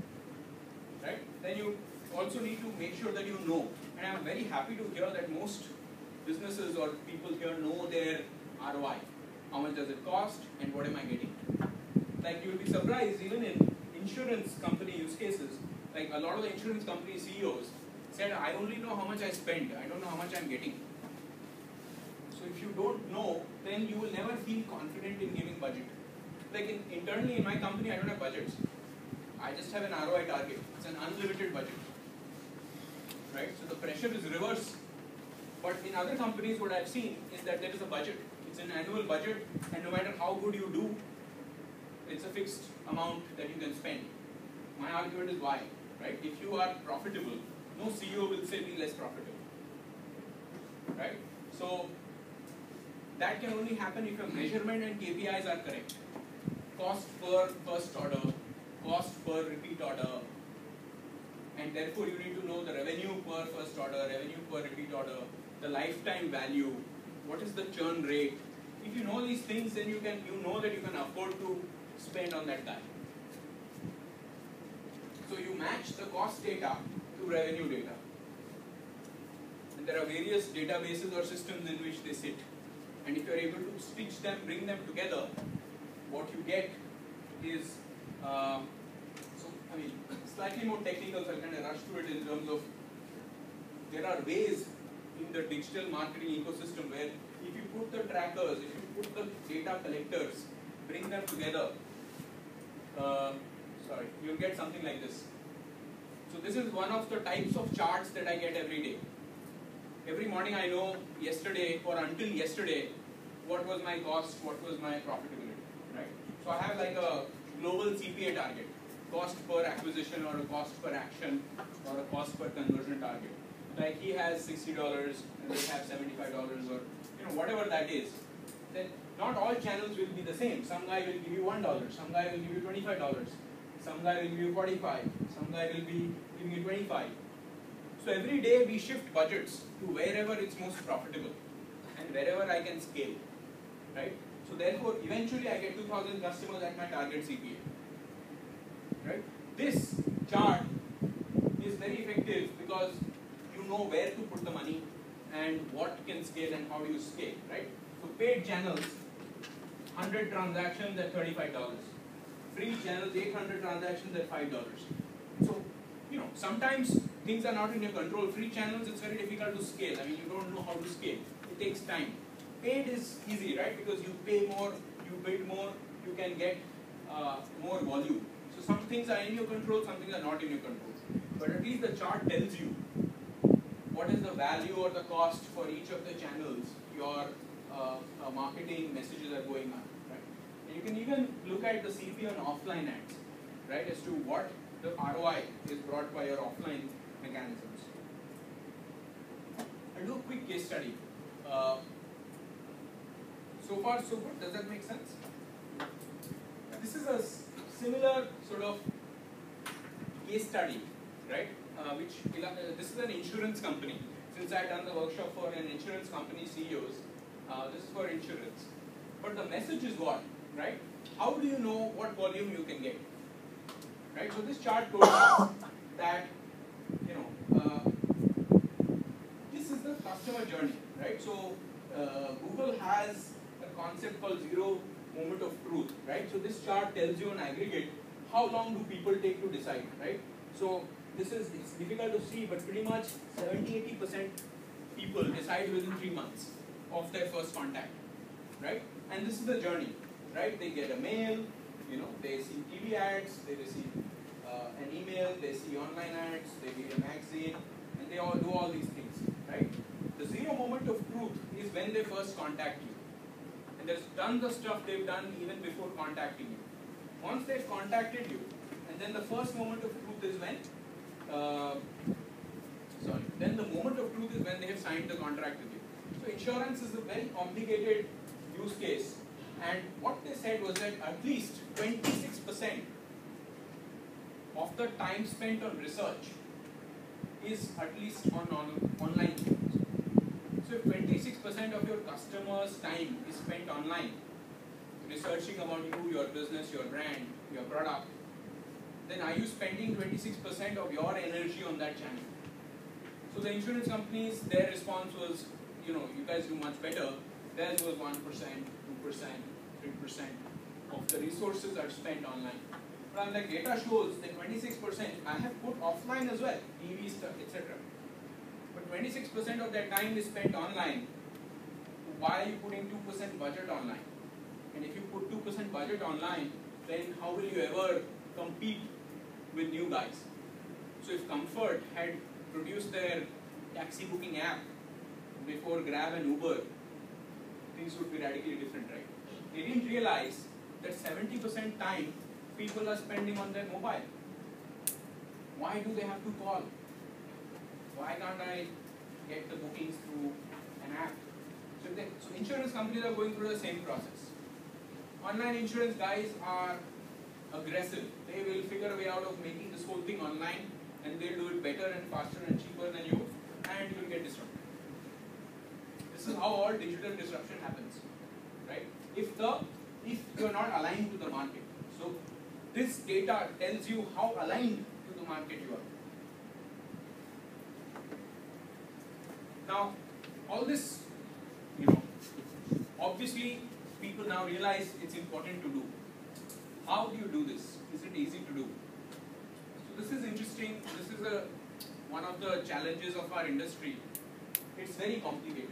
then you also need to make sure that you know. And I'm very happy to hear that most businesses or people here know their ROI. How much does it cost and what am I getting? Like you will be surprised, even in insurance company use cases, like a lot of the insurance company CEOs said, I only know how much I spent, I don't know how much I'm getting. So if you don't know, then you will never feel confident in giving budget. Like internally in my company, I don't have budgets. I just have an ROI target. It's an unlimited budget. Right? So the pressure is reverse. But in other companies, what I've seen is that there is a budget. It's an annual budget, and no matter how good you do, it's a fixed amount that you can spend. My argument is why, right? If you are profitable, no CEO will say be less profitable, right? So that can only happen if your measurement and KPIs are correct. Cost per first order, cost per repeat order, and therefore you need to know the revenue per first order, revenue per repeat order, the lifetime value, what is the churn rate. If you know these things, then you know that you can afford to spend on that guy. So you match the cost data to revenue data. And there are various databases or systems in which they sit. And if you are able to stitch them, bring them together, what you get is, slightly more technical, so I'll kind of rush through it in terms of, there are ways in the digital marketing ecosystem where if you put the trackers, if you put the data collectors, bring them together, you'll get something like this. So this is one of the types of charts that I get every day. Every morning I know yesterday or until yesterday what was my cost, what was my profitability, right? So I have like a global CPA target, cost per acquisition or a cost per action or a cost per conversion target. Like he has $60 and they have $75 or whatever that is. Then not all channels will be the same. Some guy will give you $1, some guy will give you $25, some guy will give you $45, some guy will be giving you $25. So every day we shift budgets to wherever it's most profitable and wherever I can scale, right? So therefore, eventually I get 2,000 customers at my target CPA, right? This chart is very effective because you know where to put the money and what can scale and how do you scale, right? So paid channels, 100 transactions at $35. Free channels, 800 transactions at $5. So, sometimes things are not in your control. Free channels, it's very difficult to scale. I mean, you don't know how to scale. It takes time. Paid is easy, right? Because you pay more, you bid more, you can get more volume. So some things are in your control, some things are not in your control. But at least the chart tells you what is the value or the cost for each of the channels your marketing messages are going on. Right? And you can even look at the CP on offline ads, right, as to what the ROI is brought by your offline mechanisms. I'll do a quick case study. So far so good, does that make sense? This is a similar sort of case study, right? This is an insurance company. Since I had done the workshop for an insurance company CEOs, this is for insurance. But the message is what, right? How do you know what volume you can get? Right? So this chart told us that, this is the customer journey, right? So Google has a concept called zero moment of truth, right? So this chart tells you on aggregate how long do people take to decide, right? So it's difficult to see, but pretty much 70-80% people decide within 3 months of their first contact, right? And this is the journey, right? They get a mail, they see TV ads, they receive an email, they see online ads, they read a magazine, and they all do all these things, right? The zero moment of truth is when they first contact you. And there's tons of stuff they've done even before contacting you. Once they've contacted you, and then the first moment of truth is when, then the moment of truth is when they have signed the contract with you. So insurance is a very complicated use case. And what they said was that at least 26% of the time spent on research is at least on online things. So if 26% of your customers' time is spent online, researching about you, your business, your brand, your product, then are you spending 26% of your energy on that channel? So the insurance companies, their response was, you guys do much better. Theirs was 1%, 2%, 3% of the resources are spent online. But the data shows that 26%, I have put offline as well, TV stuff, etc. But 26% of that time is spent online. Why are you putting 2% budget online? And if you put 2% budget online, then how will you ever compete with new guys? So if Comfort had produced their taxi booking app before Grab and Uber, things would be radically different, right? They didn't realize that 70% time people are spending on their mobile. Why do they have to call? Why can't I get the bookings through an app? So insurance companies are going through the same process. Online insurance guys are aggressive. They will figure a way out of making this whole thing online, and they'll do it better and faster and cheaper than you, and you'll get disrupted. This is how all digital disruption happens, right? If you're not aligned to the market. So this data tells you how aligned to the market you are. Now, all this, obviously people now realize it's important to do. How do you do this? Is it easy to do? So this is interesting. This is one of the challenges of our industry. It's very complicated.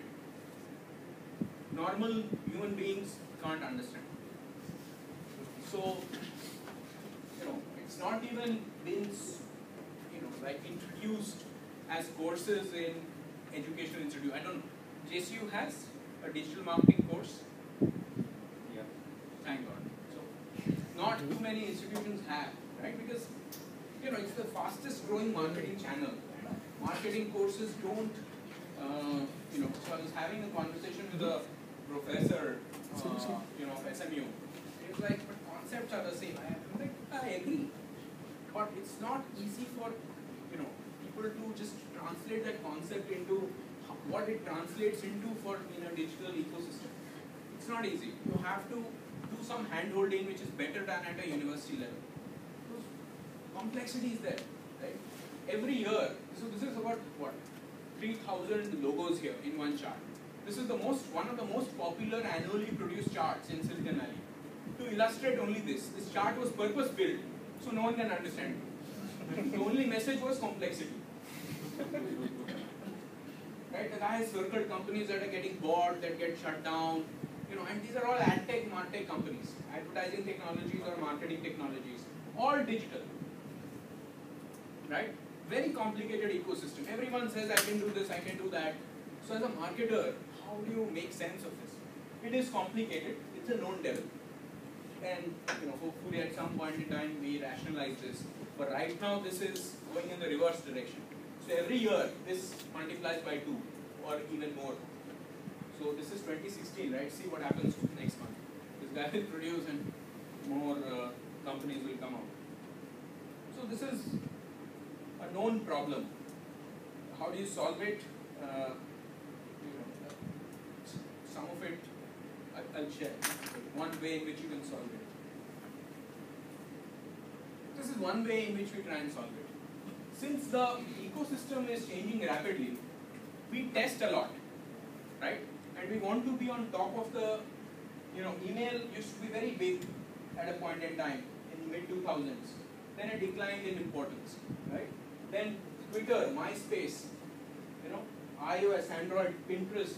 Normal human beings can't understand. So, it's not even been, introduced as courses in educational institute. I don't know. JCU has a digital marketing course. Yeah. Thank God. So, not too many institutions have, right? Because, it's the fastest growing marketing channel. Marketing courses don't, so I was having a conversation with a professor, of SMU. He was like, but concepts are the same. I'm like, I agree. But it's not easy for, people to just translate that concept into what it translates into in a digital ecosystem. It's not easy. You have to do some hand-holding which is better done at a university level. Because complexity is there, right? Every year, so this is about, 3,000 logos here in one chart. This is one of the most popular annually produced charts in Silicon Valley. To illustrate only this chart was purpose-built, so no one can understand it. The only message was complexity. Right? The guy has circled companies that are getting bought, that get shut down, and these are all ad tech, martech companies, advertising technologies or marketing technologies. all digital, right? Very complicated ecosystem. Everyone says I can do this, I can do that. So as a marketer, how do you make sense of this? It is complicated. It's a known devil, and hopefully at some point in time we rationalize this. But right now this is going in the reverse direction. So every year this multiplies by 2 or even more. So this is 2016, right? See what happens next month. This guy will produce and more companies will come out. So this is a known problem. How do you solve it? Some of it I'll share. One way in which you can solve it. This is one way in which we try and solve it. Since the ecosystem is changing rapidly, we test a lot, right? And we want to be on top of the, email used to be very big at a point in time in mid 2000s. Then it declined in importance, right? Then Twitter, MySpace, iOS, Android, Pinterest,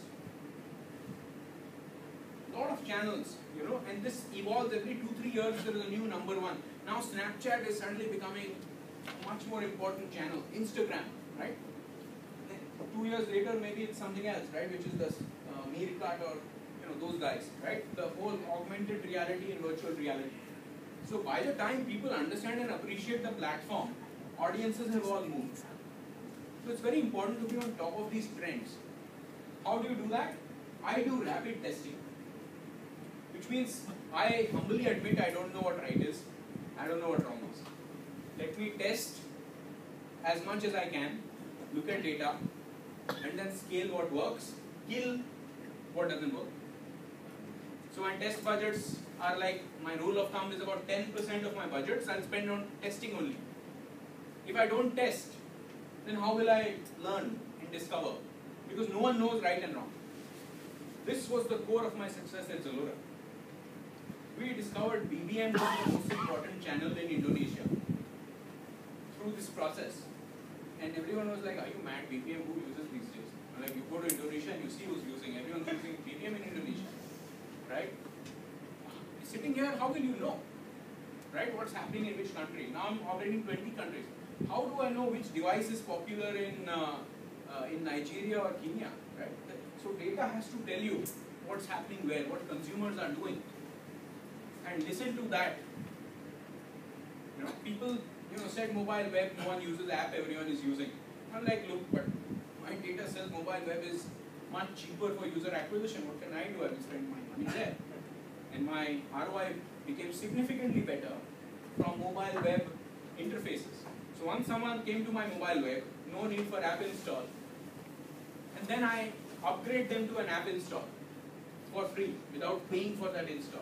lot of channels, and this evolves every 2-3 years. There is a new number one. Now Snapchat is suddenly becoming a much more important channel. Instagram, right? 2 years later, maybe it's something else, right? Which is the Meerkat or those guys, right? The whole augmented reality and virtual reality. So by the time people understand and appreciate the platform, audiences have all moved. So it's very important to be on top of these trends. How do you do that? I do rapid testing, which means I humbly admit I don't know what right is, I don't know what wrong is. Let me test as much as I can, look at data, and then scale what works, kill what doesn't work. So my test budgets are like, my rule of thumb is about 10% of my budgets I'll spend on testing only. If I don't test, then how will I learn and discover? Because no one knows right and wrong. This was the core of my success at Zalora. We discovered BBM was the most important channel in Indonesia through this process. And everyone was like, are you mad? BBM, who uses these days? I'm like, you go to Indonesia and you see who's using. Everyone's using BBM in Indonesia, right? Sitting here, how will you know, right? What's happening in which country? Now I'm operating 20 countries. How do I know which device is popular in Nigeria or Kenya, right? So data has to tell you what's happening where, what consumers are doing, and listen to that. People, said mobile web, no one uses app, everyone is using. I'm like, look, but my data says mobile web is much cheaper for user acquisition. What can I do? I will spend my money there. And my ROI became significantly better from mobile web interfaces. So once someone came to my mobile web, no need for app install. And then I upgrade them to an app install for free without paying for that install.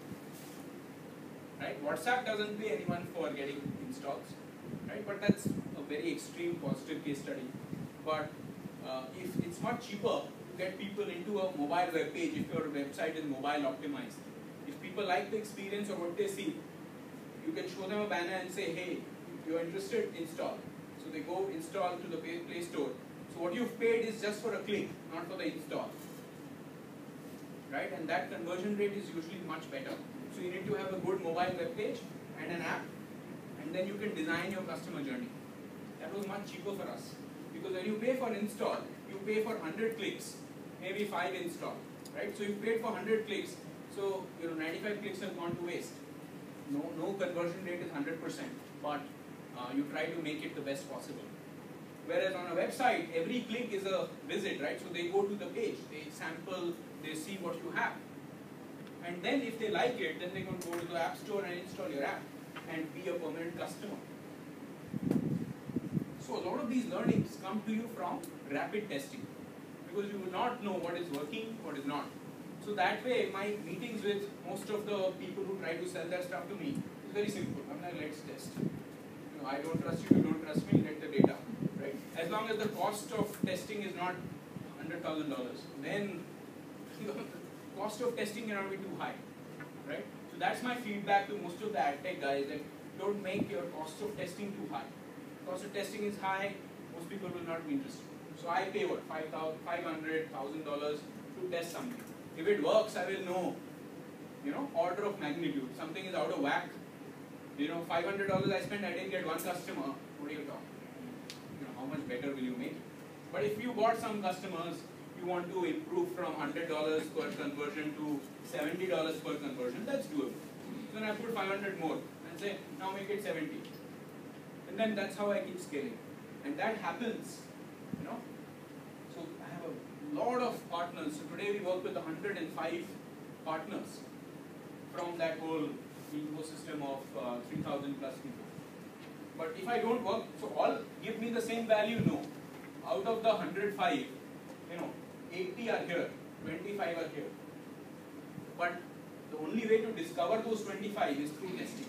Right? WhatsApp doesn't pay anyone for getting installs, right? But that's a very extreme positive case study. But if it's much cheaper to get people into a mobile web page if your website is mobile optimized. If people like the experience or what they see, you can show them a banner and say, hey, if you're interested, install. So they go install to the Play Store. So what you've paid is just for a click, not for the install. Right? And that conversion rate is usually much better. So you need to have a good mobile web page and an app, and then you can design your customer journey. That was much cheaper for us. Because when you pay for install, you pay for 100 clicks, maybe 5 install. Right? So you paid for 100 clicks, so 95 clicks have gone to waste. No conversion rate is 100%, but you try to make it the best possible. Whereas on a website, every click is a visit, right? So they go to the page, they sample, they see what you have. And then if they like it, then they can go to the app store and install your app and be a permanent customer. So a lot of these learnings come to you from rapid testing, because you will not know what is working, what is not. So that way, my meetings with most of the people who try to sell their stuff to me is very simple. I'm like, let's test. I don't trust you, you don't trust me, let the data. Right? As long as the cost of testing is not $100,000, then the cost of testing cannot be too high. Right? So that's my feedback to most of the ad tech guys, that don't make your cost of testing too high. Cost of testing is high, most people will not be interested. So I pay what, $500, $1,000 to test something. If it works, I will know, order of magnitude. Something is out of whack, $500 I spent, I didn't get one customer. What are you talking? How much better will you make? But if you got some customers, you want to improve from $100 per conversion to $70 per conversion, that's doable. So then I put 500 more and say, now make it 70. And then that's how I keep scaling. And that happens, So I have a lot of partners. So today we work with 105 partners from that whole ecosystem of 3,000 plus people. But if I don't work, so all give me the same value? No. Out of the 105, 80 are here, 25 are here. But the only way to discover those 25 is through testing.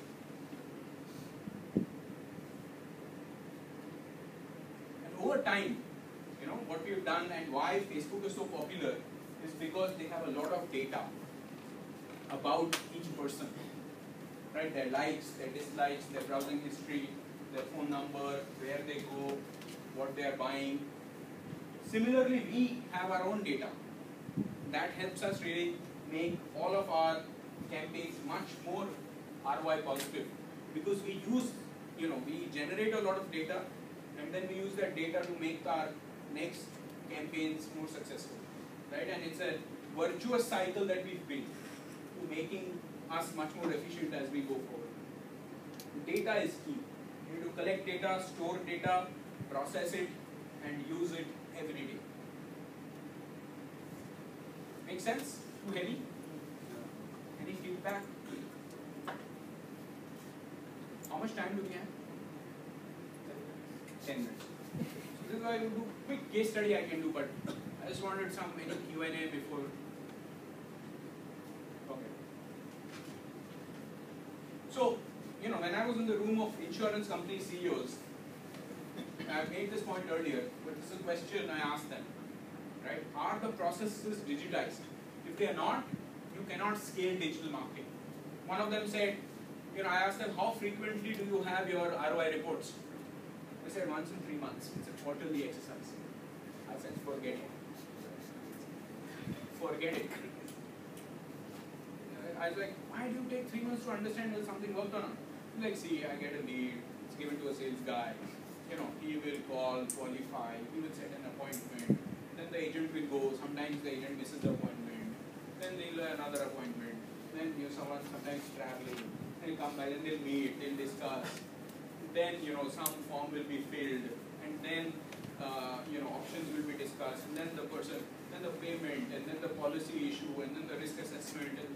And over time, what we've done and why Facebook is so popular is because they have a lot of data about each person. Right? Their likes, their dislikes, their browsing history, their phone number, where they go, what they are buying. Similarly, we have our own data. That helps us really make all of our campaigns much more ROI positive. Because we use, we generate a lot of data and then we use that data to make our next campaigns more successful. Right? And it's a virtuous cycle that we've built to making us much more efficient as we go forward. Data is key. You need to collect data, store data, process it, and use it every day. Make sense? Too heavy? Any feedback? How much time do we have? 10 minutes. So this is why I will do quick case study I can do, but I just wanted any Q&A before. Okay. So, when I was in the room of insurance company CEOs, I made this point earlier, but this is a question I asked them, right? Are the processes digitized? If they are not, you cannot scale digital marketing. One of them said, I asked them, how frequently do you have your ROI reports? They said, once in 3 months. It's a quarterly exercise. I said, forget it. Forget it. I was like, why do you take 3 months to understand whether something worked or not? He's like, see, I get a lead, it's given to a sales guy. He will call, qualify, he will set an appointment. Then the agent will go. Sometimes the agent misses the appointment. Then they'll have another appointment. Then someone sometimes traveling. They'll come by, then they'll meet, they'll discuss. Then some form will be filled, and then options will be discussed, and then the person, then the payment, and then the policy issue, and then the risk assessment. And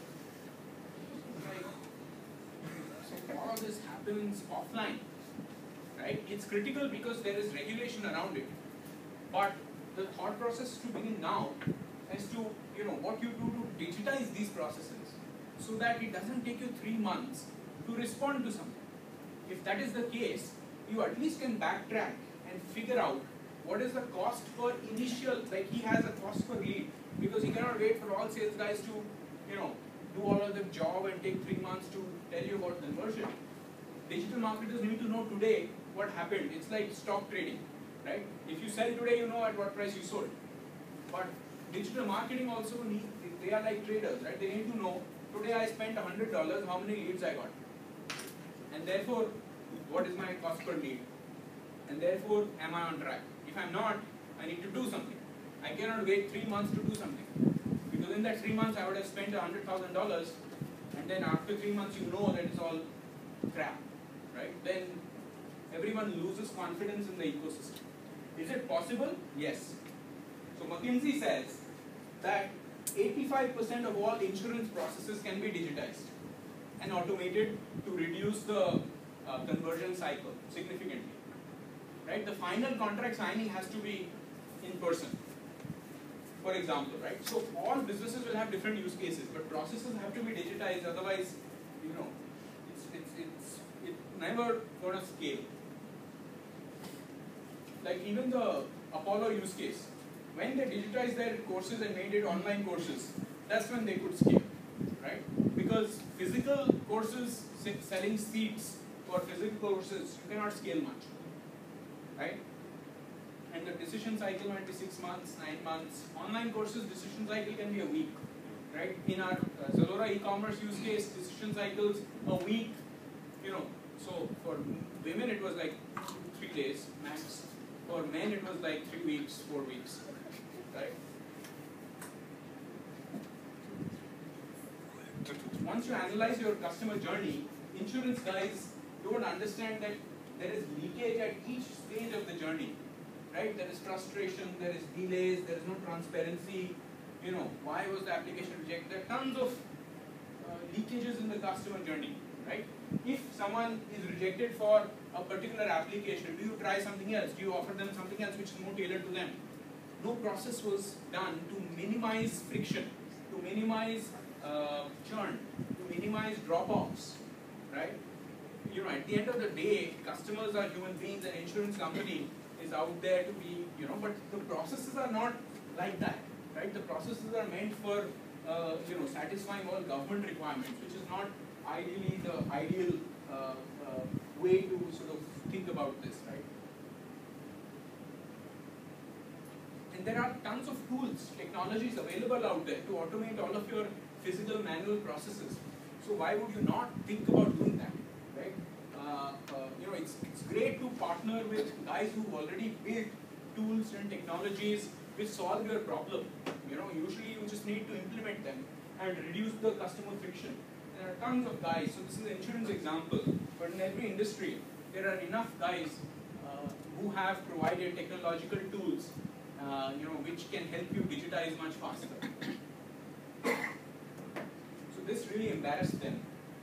so all of this happens offline. Right? It's critical because there is regulation around it. But the thought process to begin now as to what you do to digitize these processes so that it doesn't take you 3 months to respond to something. If that is the case, you at least can backtrack and figure out what is the cost per initial, like he has a cost per lead, because he cannot wait for all sales guys to do all of the job and take 3 months to tell you about conversion. Digital marketers need to know today what happened. It's like stock trading, right? If you sell today, you know at what price you sold. But digital marketing also they are like traders, right? They need to know, today I spent $100, how many leads I got? And therefore, what is my cost per lead? And therefore, am I on track? If I'm not, I need to do something. I cannot wait 3 months to do something. Because in that 3 months, I would have spent $100,000, and then after 3 months, you know that it's all crap, right? Then everyone loses confidence in the ecosystem. Is it possible? Yes. So McKinsey says that 85% of all insurance processes can be digitized and automated to reduce the conversion cycle significantly. Right? The final contract signing has to be in person, for example, right? So all businesses will have different use cases, but processes have to be digitized. Otherwise, it's never going to scale. Like even the Apollo use case, when they digitized their courses and made it online courses, that's when they could scale, right? Because physical courses, selling seats for physical courses, you cannot scale much, right? And the decision cycle might be 6 months, 9 months. Online courses, decision cycle can be a week, right? In our Zalora e-commerce use case, decision cycles a week you know, so for women it was like 3 days max. For men it was like 3 weeks, 4 weeks, right? Once you analyze your customer journey, insurance guys don't understand that there is leakage at each stage of the journey, right? There is frustration, there is delays, there is no transparency. You know, why was the application rejected? There are tons of leakages in the customer journey, right? If someone is rejected for a particular application, do you try something else? Do you offer them something else which is more tailored to them? No process was done to minimize friction, to minimize churn, to minimize drop-offs, right? You know, at the end of the day, customers are human beings, and insurance company is out there to be, you know, but the processes are not like that, right? The processes are meant for, you know, satisfying all government requirements, which is not ideally the ideal way to sort of think about this, right? And there are tons of tools, technologies available out there to automate all of your physical manual processes. So why would you not think about doing that, right? You know, it's great to partner with guys who already built tools and technologies which solve your problem. You know, usually you just need to implement them and reduce the customer friction. There are tons of guys, so this is an insurance example, but in every industry, there are enough guys who have provided technological tools, you know, which can help you digitize much faster. So this really embarrassed them.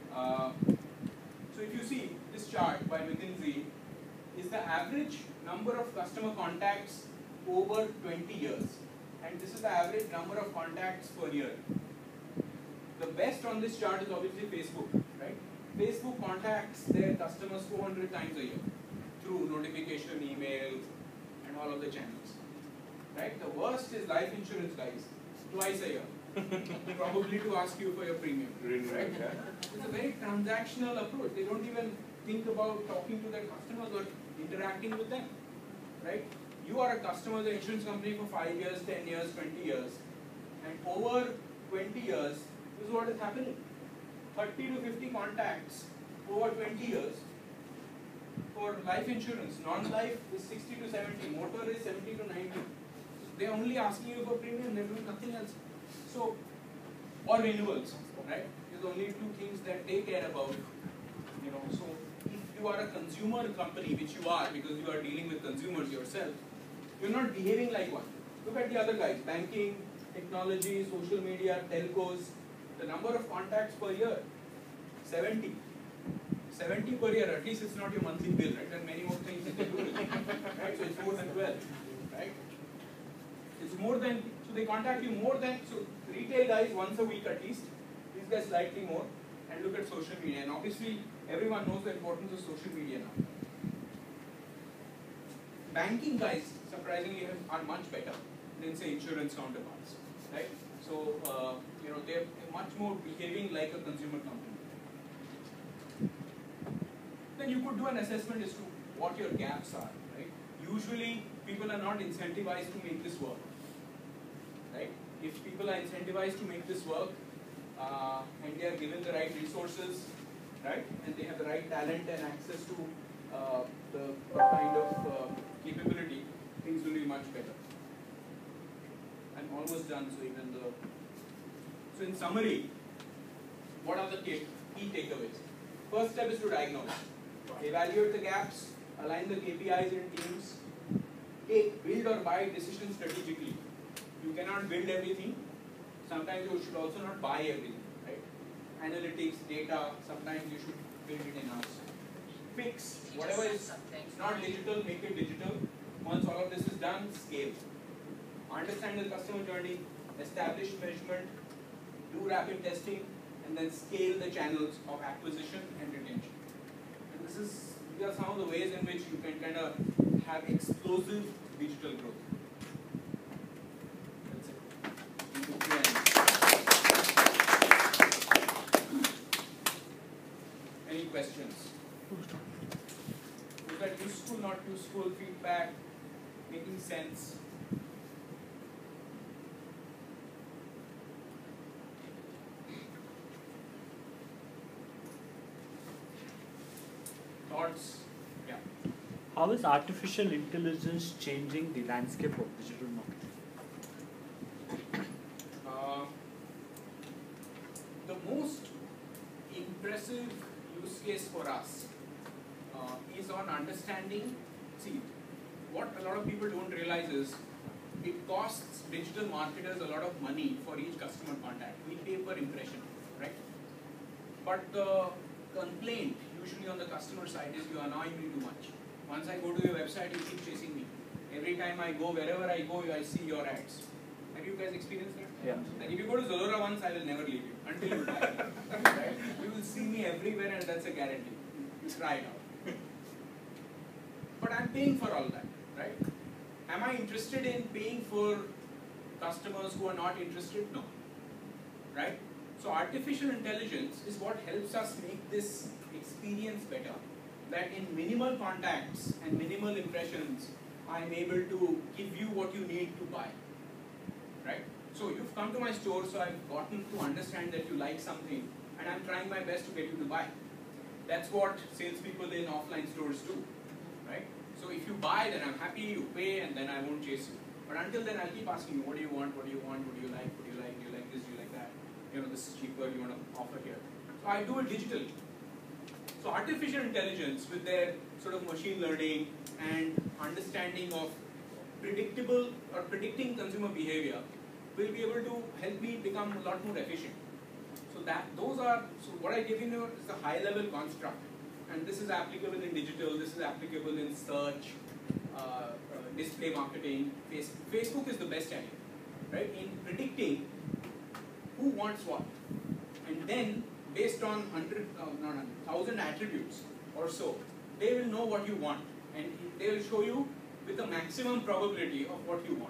So if you see this chart by McKinsey, is the average number of customer contacts over 20 years. And this is the average number of contacts per year. The best on this chart is obviously Facebook, right? Facebook contacts their customers 400 times a year through notification, email, and all of the channels, right? The worst is life insurance guys, twice a year, probably to ask you for your premium, right? It's a very transactional approach. They don't even think about talking to their customers or interacting with them, right? You are a customer of the insurance company for 5 years, 10 years, 20 years, and over 20 years, this is what is happening. 30 to 50 contacts over 20 years for life insurance. Non-life is 60 to 70, motor is 70 to 90. They're only asking you for premium, they're doing nothing else. So, or renewals, right? There's only two things that they care about, you know. So, if you are a consumer company, which you are because you are dealing with consumers yourself, you're not behaving like one. Look at the other guys, banking, technology, social media, telcos. The number of contacts per year, 70. 70 per year, at least it's not your monthly bill, right? There are many more things that they do, right? So it's more than 12, right? It's more than, so they contact you more than, so retail guys once a week at least, these guys slightly more, and look at social media. And obviously, everyone knows the importance of social media now. Banking guys, surprisingly, are much better than, say, insurance counterparts, right? So, you know, they're much more behaving like a consumer company. Then you could do an assessment as to what your gaps are, right? Usually, people are not incentivized to make this work, right? If people are incentivized to make this work, and they are given the right resources, right? And they have the right talent and access to the kind of capability, things will be much better. I'm almost done, so in summary, what are the key takeaways? First step is to diagnose. Evaluate the gaps, align the KPIs in teams, take build or buy decisions strategically. You cannot build everything. Sometimes you should also not buy everything, right? Analytics, data, sometimes you should build it in-house. Fix whatever is not digital, make it digital. Once all of this is done, scale. Understand the customer journey, establish measurement, do rapid testing, and then scale the channels of acquisition and retention. And these are some of the ways in which you can kind of have explosive digital growth. That's it. Any questions? Was that useful, not useful, feedback, making sense? How is artificial intelligence changing the landscape of digital marketing? The most impressive use case for us is on understanding. See, what a lot of people don't realize is it costs digital marketers a lot of money for each customer contact. We pay per impression, right? But the complaint usually on the customer side is you annoy me too much. Once I go to your website, you keep chasing me. Every time I go, wherever I go, I see your ads. Have you guys experienced that? Yeah. Like if you go to Zalora once, I will never leave you until you die. Right? You will see me everywhere, and that's a guarantee. Try it out. But I'm paying for all that, right? Am I interested in paying for customers who are not interested? No. Right? So artificial intelligence is what helps us make this experience better. That in minimal contacts and minimal impressions, I'm able to give you what you need to buy. Right? So you've come to my store, so I've gotten to understand that you like something, and I'm trying my best to get you to buy. That's what salespeople in offline stores do. Right? So if you buy, then I'm happy, you pay, and then I won't chase you. But until then, I'll keep asking you, what do you want, what do you want, what do you like, what do you like, do you like this, do you like that? You know, this is cheaper, you want to offer here. So I do it digitally. So artificial intelligence with their sort of machine learning and understanding of predictable or predicting consumer behavior will be able to help me become a lot more efficient. So what I give you is the high level construct. And this is applicable in digital, this is applicable in search, display marketing. Facebook is the best at it, right? In predicting who wants what. And then based on 1,000 attributes or so, they will know what you want. And they will show you with the maximum probability of what you want.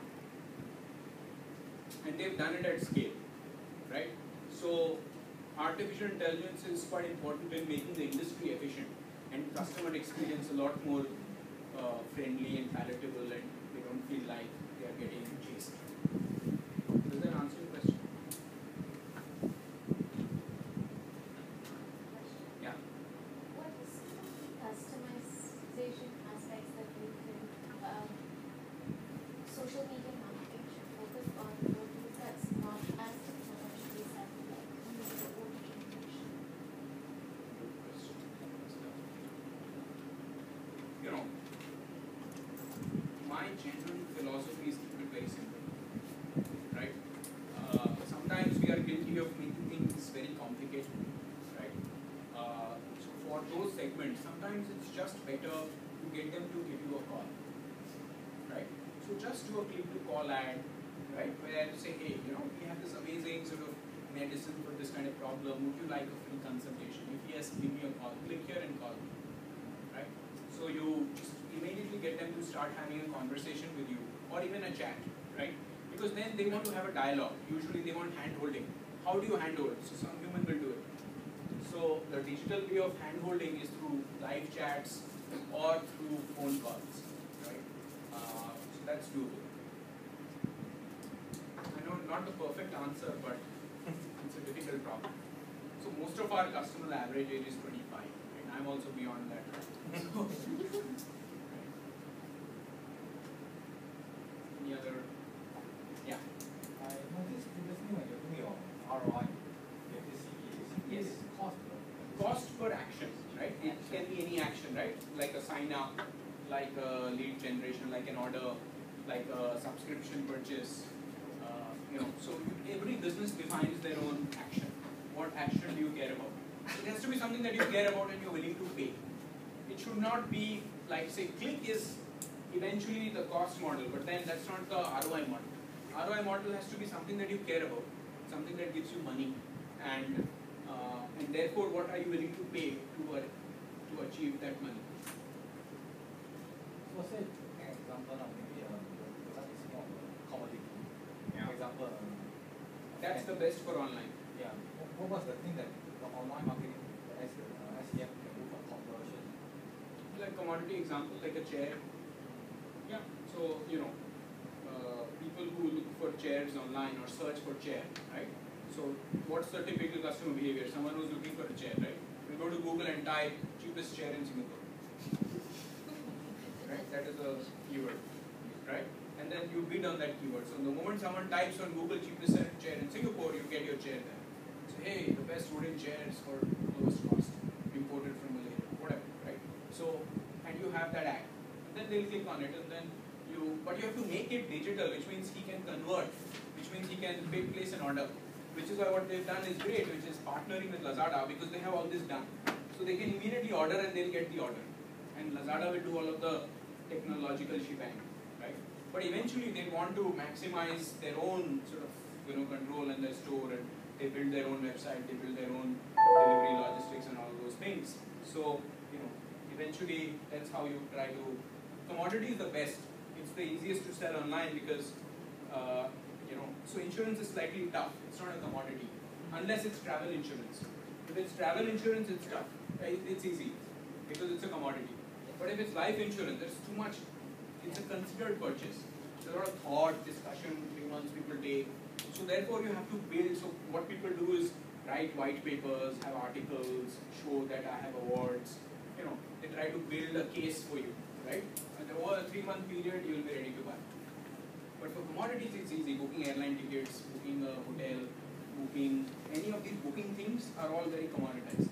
And they've done it at scale, right? So artificial intelligence is quite important in making the industry efficient and customer experience a lot more friendly and palatable, and they don't feel like they are getting chased. Does that answer your question? Yeah. What is the customization aspects that you think social media marketing should focus on, or that's not as technologically savvy, like the older generation? Good question. You know, my genuine philosophy is to keep it very simple, right? Sometimes we are guilty of making things very complicated, right? So for those segments, sometimes it's just better to get them to give you a call, right? So just do a click to call ad, right? Where you say, hey, you know, we have this amazing sort of medicine for this kind of problem. Would you like a free consultation? If yes, give me a call. Click here and call me, right? So you just immediately get them to start having a conversation with you, or even a chat, right? Because then they want to have a dialogue. Usually they want hand-holding. How do you hand-hold? So some human will do it. So the digital way of hand-holding is through live chats or through phone calls, right? So that's doable. I know not the perfect answer, but it's a difficult problem. So most of our customer average age is 25, and I'm also beyond that. So, any other? Yeah. I noticed previously when you're doing your ROI, you have this CPA. Yes. Is cost, Cost per action, right? It can be any action, right? Like a sign up, like a lead generation, like an order, like a subscription purchase. You know, so every business defines their own action. What action do you care about? It has to be something that you care about and you're willing to pay. It should not be like, say, click is eventually the cost model, but then that's not the ROI model. ROI model has to be something that you care about, something that gives you money, and therefore, what are you willing to pay to achieve that money? So say an example now, maybe the product is more of a commodity. For example, That's the best for online. yeah. What was the thing that the online marketing, the SEM can do for conversion? Like commodity example, like a chair. Yeah. So you know, people who look for chairs online or search for chair, right? So what's the typical customer behavior? Someone who's looking for a chair, right? We go to Google and type cheapest chair in Singapore. That is a keyword, right? And then you bid on that keyword. So the moment someone types on Google cheapest chair in Singapore, you get your chair there. So hey, the best wooden chairs for lowest cost, imported from Malaysia, whatever, right? So, and you have that ad. And then they'll click on it, and then but you have to make it digital, which means he can convert, which means he can place an order. Which is why what they've done is great, which is partnering with Lazada, because they have all this done. So they can immediately order and they'll get the order. And Lazada will do all of the technological shebang, right? But eventually they want to maximize their own sort of control in their store, and they build their own website, they build their own delivery logistics and all those things. So eventually that's how you try to. Commodity is the best. It's the easiest to sell online because so insurance is slightly tough. It's not a commodity unless it's travel insurance. If it's travel insurance, it's tough. It's easy because it's a commodity. But if it's life insurance, there's too much. It's a considered purchase. There's a lot of thought, discussion, 3 months people take. So therefore you have to build. So what people do is write white papers, have articles, show that I have awards. They try to build a case for you, right? And over a 3-month period, you will be ready to buy. But for commodities, it's easy. Booking airline tickets, booking a hotel, booking any of these booking things are all very commoditized.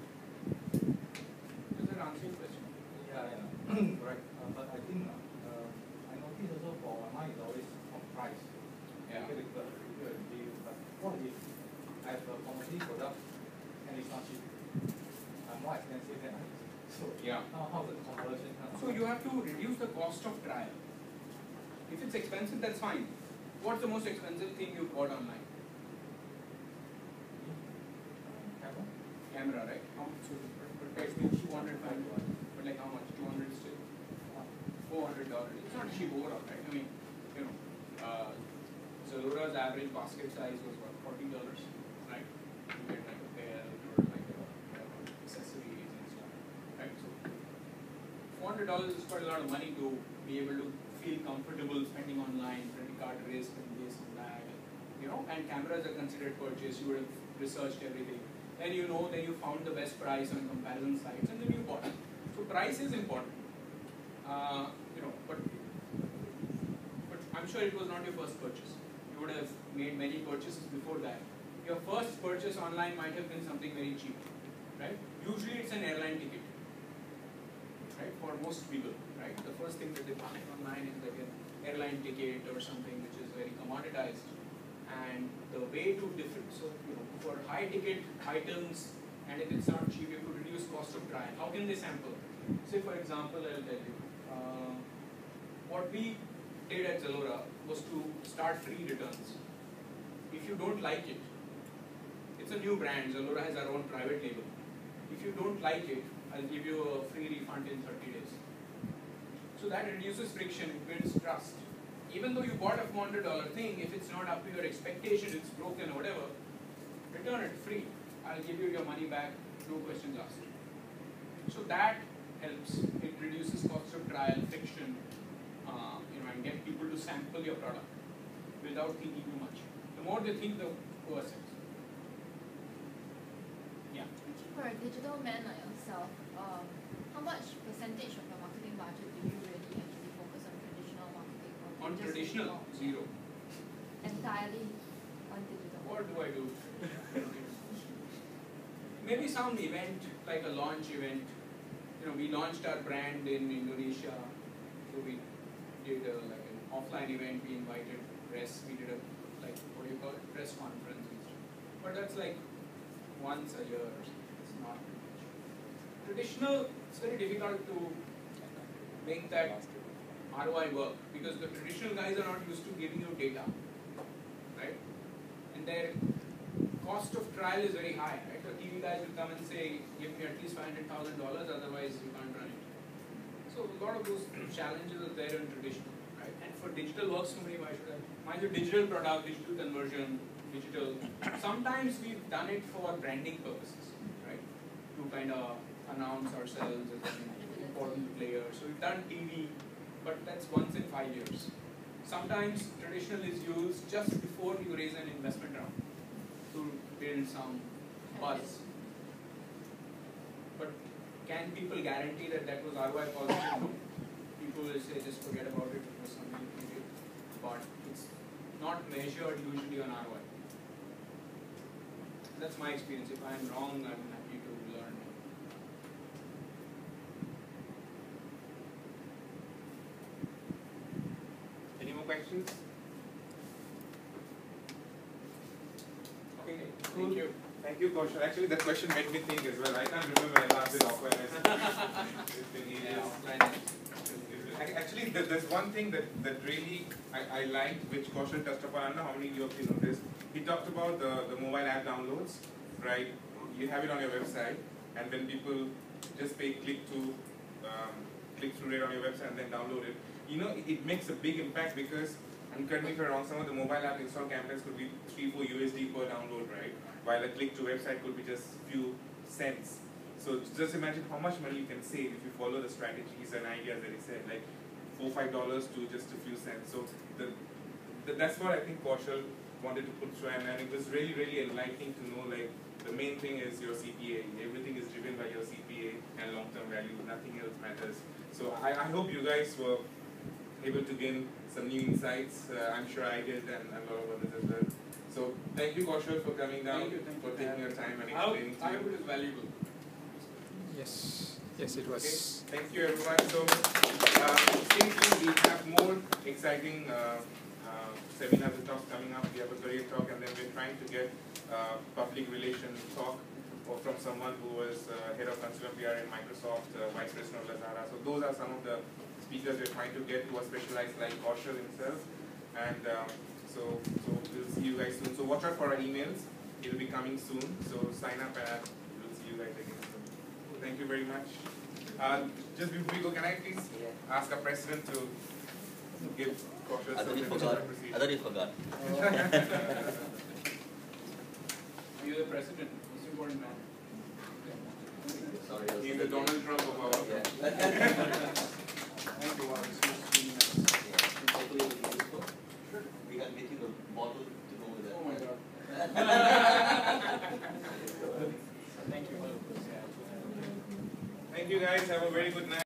Does that answer your question? Yeah. Right. But I think I notice also for online is always on price. Yeah. You get a deal. But what if I have a commodity product and it's not cheap? More expensive than I. So Yeah. How's the conversion? So you have to reduce the cost of trial. If it's expensive, that's fine. What's the most expensive thing you bought online? Camera, right? How much? So price is 200, but like how much? 200 still? $400. It's not cheap overall, right? I mean, Zalora's average basket size was what, $40, right? You get like a belt or like accessories and stuff, right? So $400 is quite a lot of money to be able to feel comfortable spending online, credit card risk and this and that, and cameras are considered purchase. You would have researched everything. Then then you found the best price on comparison sites, and then you bought it. So price is important, but I'm sure it was not your first purchase. You would have made many purchases before that. Your first purchase online might have been something very cheap, right? Usually it's an airline ticket, right? For most people, right? The first thing that they buy online is like an airline ticket or something which is very commoditized. And the way to so for high ticket items, and if it's not cheap, you have to reduce cost of trial. How can they sample? Say for example, I'll tell you, what we did at Zalora was to start free returns. If you don't like it, it's a new brand. Zalora has our own private label. If you don't like it, I'll give you a free refund in 30 days. So that reduces friction, it builds trust. Even though you bought a $400 thing, if it's not up to your expectation, it's broken or whatever, return it free. I'll give you your money back, no questions asked. So that helps. It reduces cost of trial, friction, and get people to sample your product without thinking too much. The more they think, the worse it is. Yeah. For a digital man like yourself, how much percentage of your marketing budget do you really actually focus on traditional marketing? On traditional, zero. Entirely on digital. What do I do? Maybe some event, like a launch event. We launched our brand in Indonesia, so we did like an offline event. We invited press. We did a press conference and stuff. But that's like once a year or something. It's not much. Traditional, it's very difficult to make that ROI work because the traditional guys are not used to giving you data, right? And their cost of trial is very high, right? The TV guys will come and say, give me at least $500,000, otherwise you can't run it. So a lot of those challenges are there in traditional, right? And for digital works for me, why should I? Mine's a digital product, digital conversion, digital. Sometimes we've done it for branding purposes, right? To kind of announce ourselves as an important player. So we've done TV, but that's once in 5 years. Sometimes traditional is used just before you raise an investment round to build some buzz. But can people guarantee that that was ROI positive? No. People people will say just forget about it, it was something you did, but it's not measured usually on ROI. That's my experience. If I am wrong, I'm happy to learn. Any more questions? Okay, Thank you. Thank you, Kaushal. Actually, that question made me think as well. I can't remember my last awkwardness. It's been ages. Yeah, offline. Actually, there's one thing that really I liked, which Kaushal touched upon. I don't know how many of you noticed. He talked about the mobile app downloads, right? You have it on your website, and then people just pay click through rate on your website and then download it. You know, it makes a big impact because, and correct me if I'm wrong, some of the mobile app install campaigns could be $3-4 USD per download, right? While a click to website could be just few cents. So just imagine how much money you can save if you follow the strategies and ideas that he said, like $4-5 to just a few cents. So that's what I think Kaushal wanted to put through, and it was really, really enlightening to know, like, the main thing is your CPA. Everything is driven by your CPA and long-term value. Nothing else matters. So I hope you guys were able to gain some new insights. I'm sure I did, and a lot of others as well. So thank you, Kaushal, for coming down, Thank you for taking your time and I hope explaining to you. it was valuable. Yes, it was. Okay. Thank you, everyone. So, stay tuned. We have more exciting seminars and talks coming up. We have a career talk, and then we're trying to get public relations talk from someone who was head of consumer PR in Microsoft, vice president of Lazada. So those are some of the speakers we're trying to get who are specialized like Kaushal himself. And so we'll see you guys soon. So watch out for our emails. It'll be coming soon. So sign up and we'll see you guys again soon. Thank you very much. Just before we go, can I please ask our president to give Kaushal some I thought you forgot. You're the president, most important man. Sorry. He's the Donald Trump of our Yeah. Thank you, wow, this was really nice. Hopefully it will be useful. We can get you the bottle to go with it. Oh my god. Thank you. Thank you guys. Have a very good night.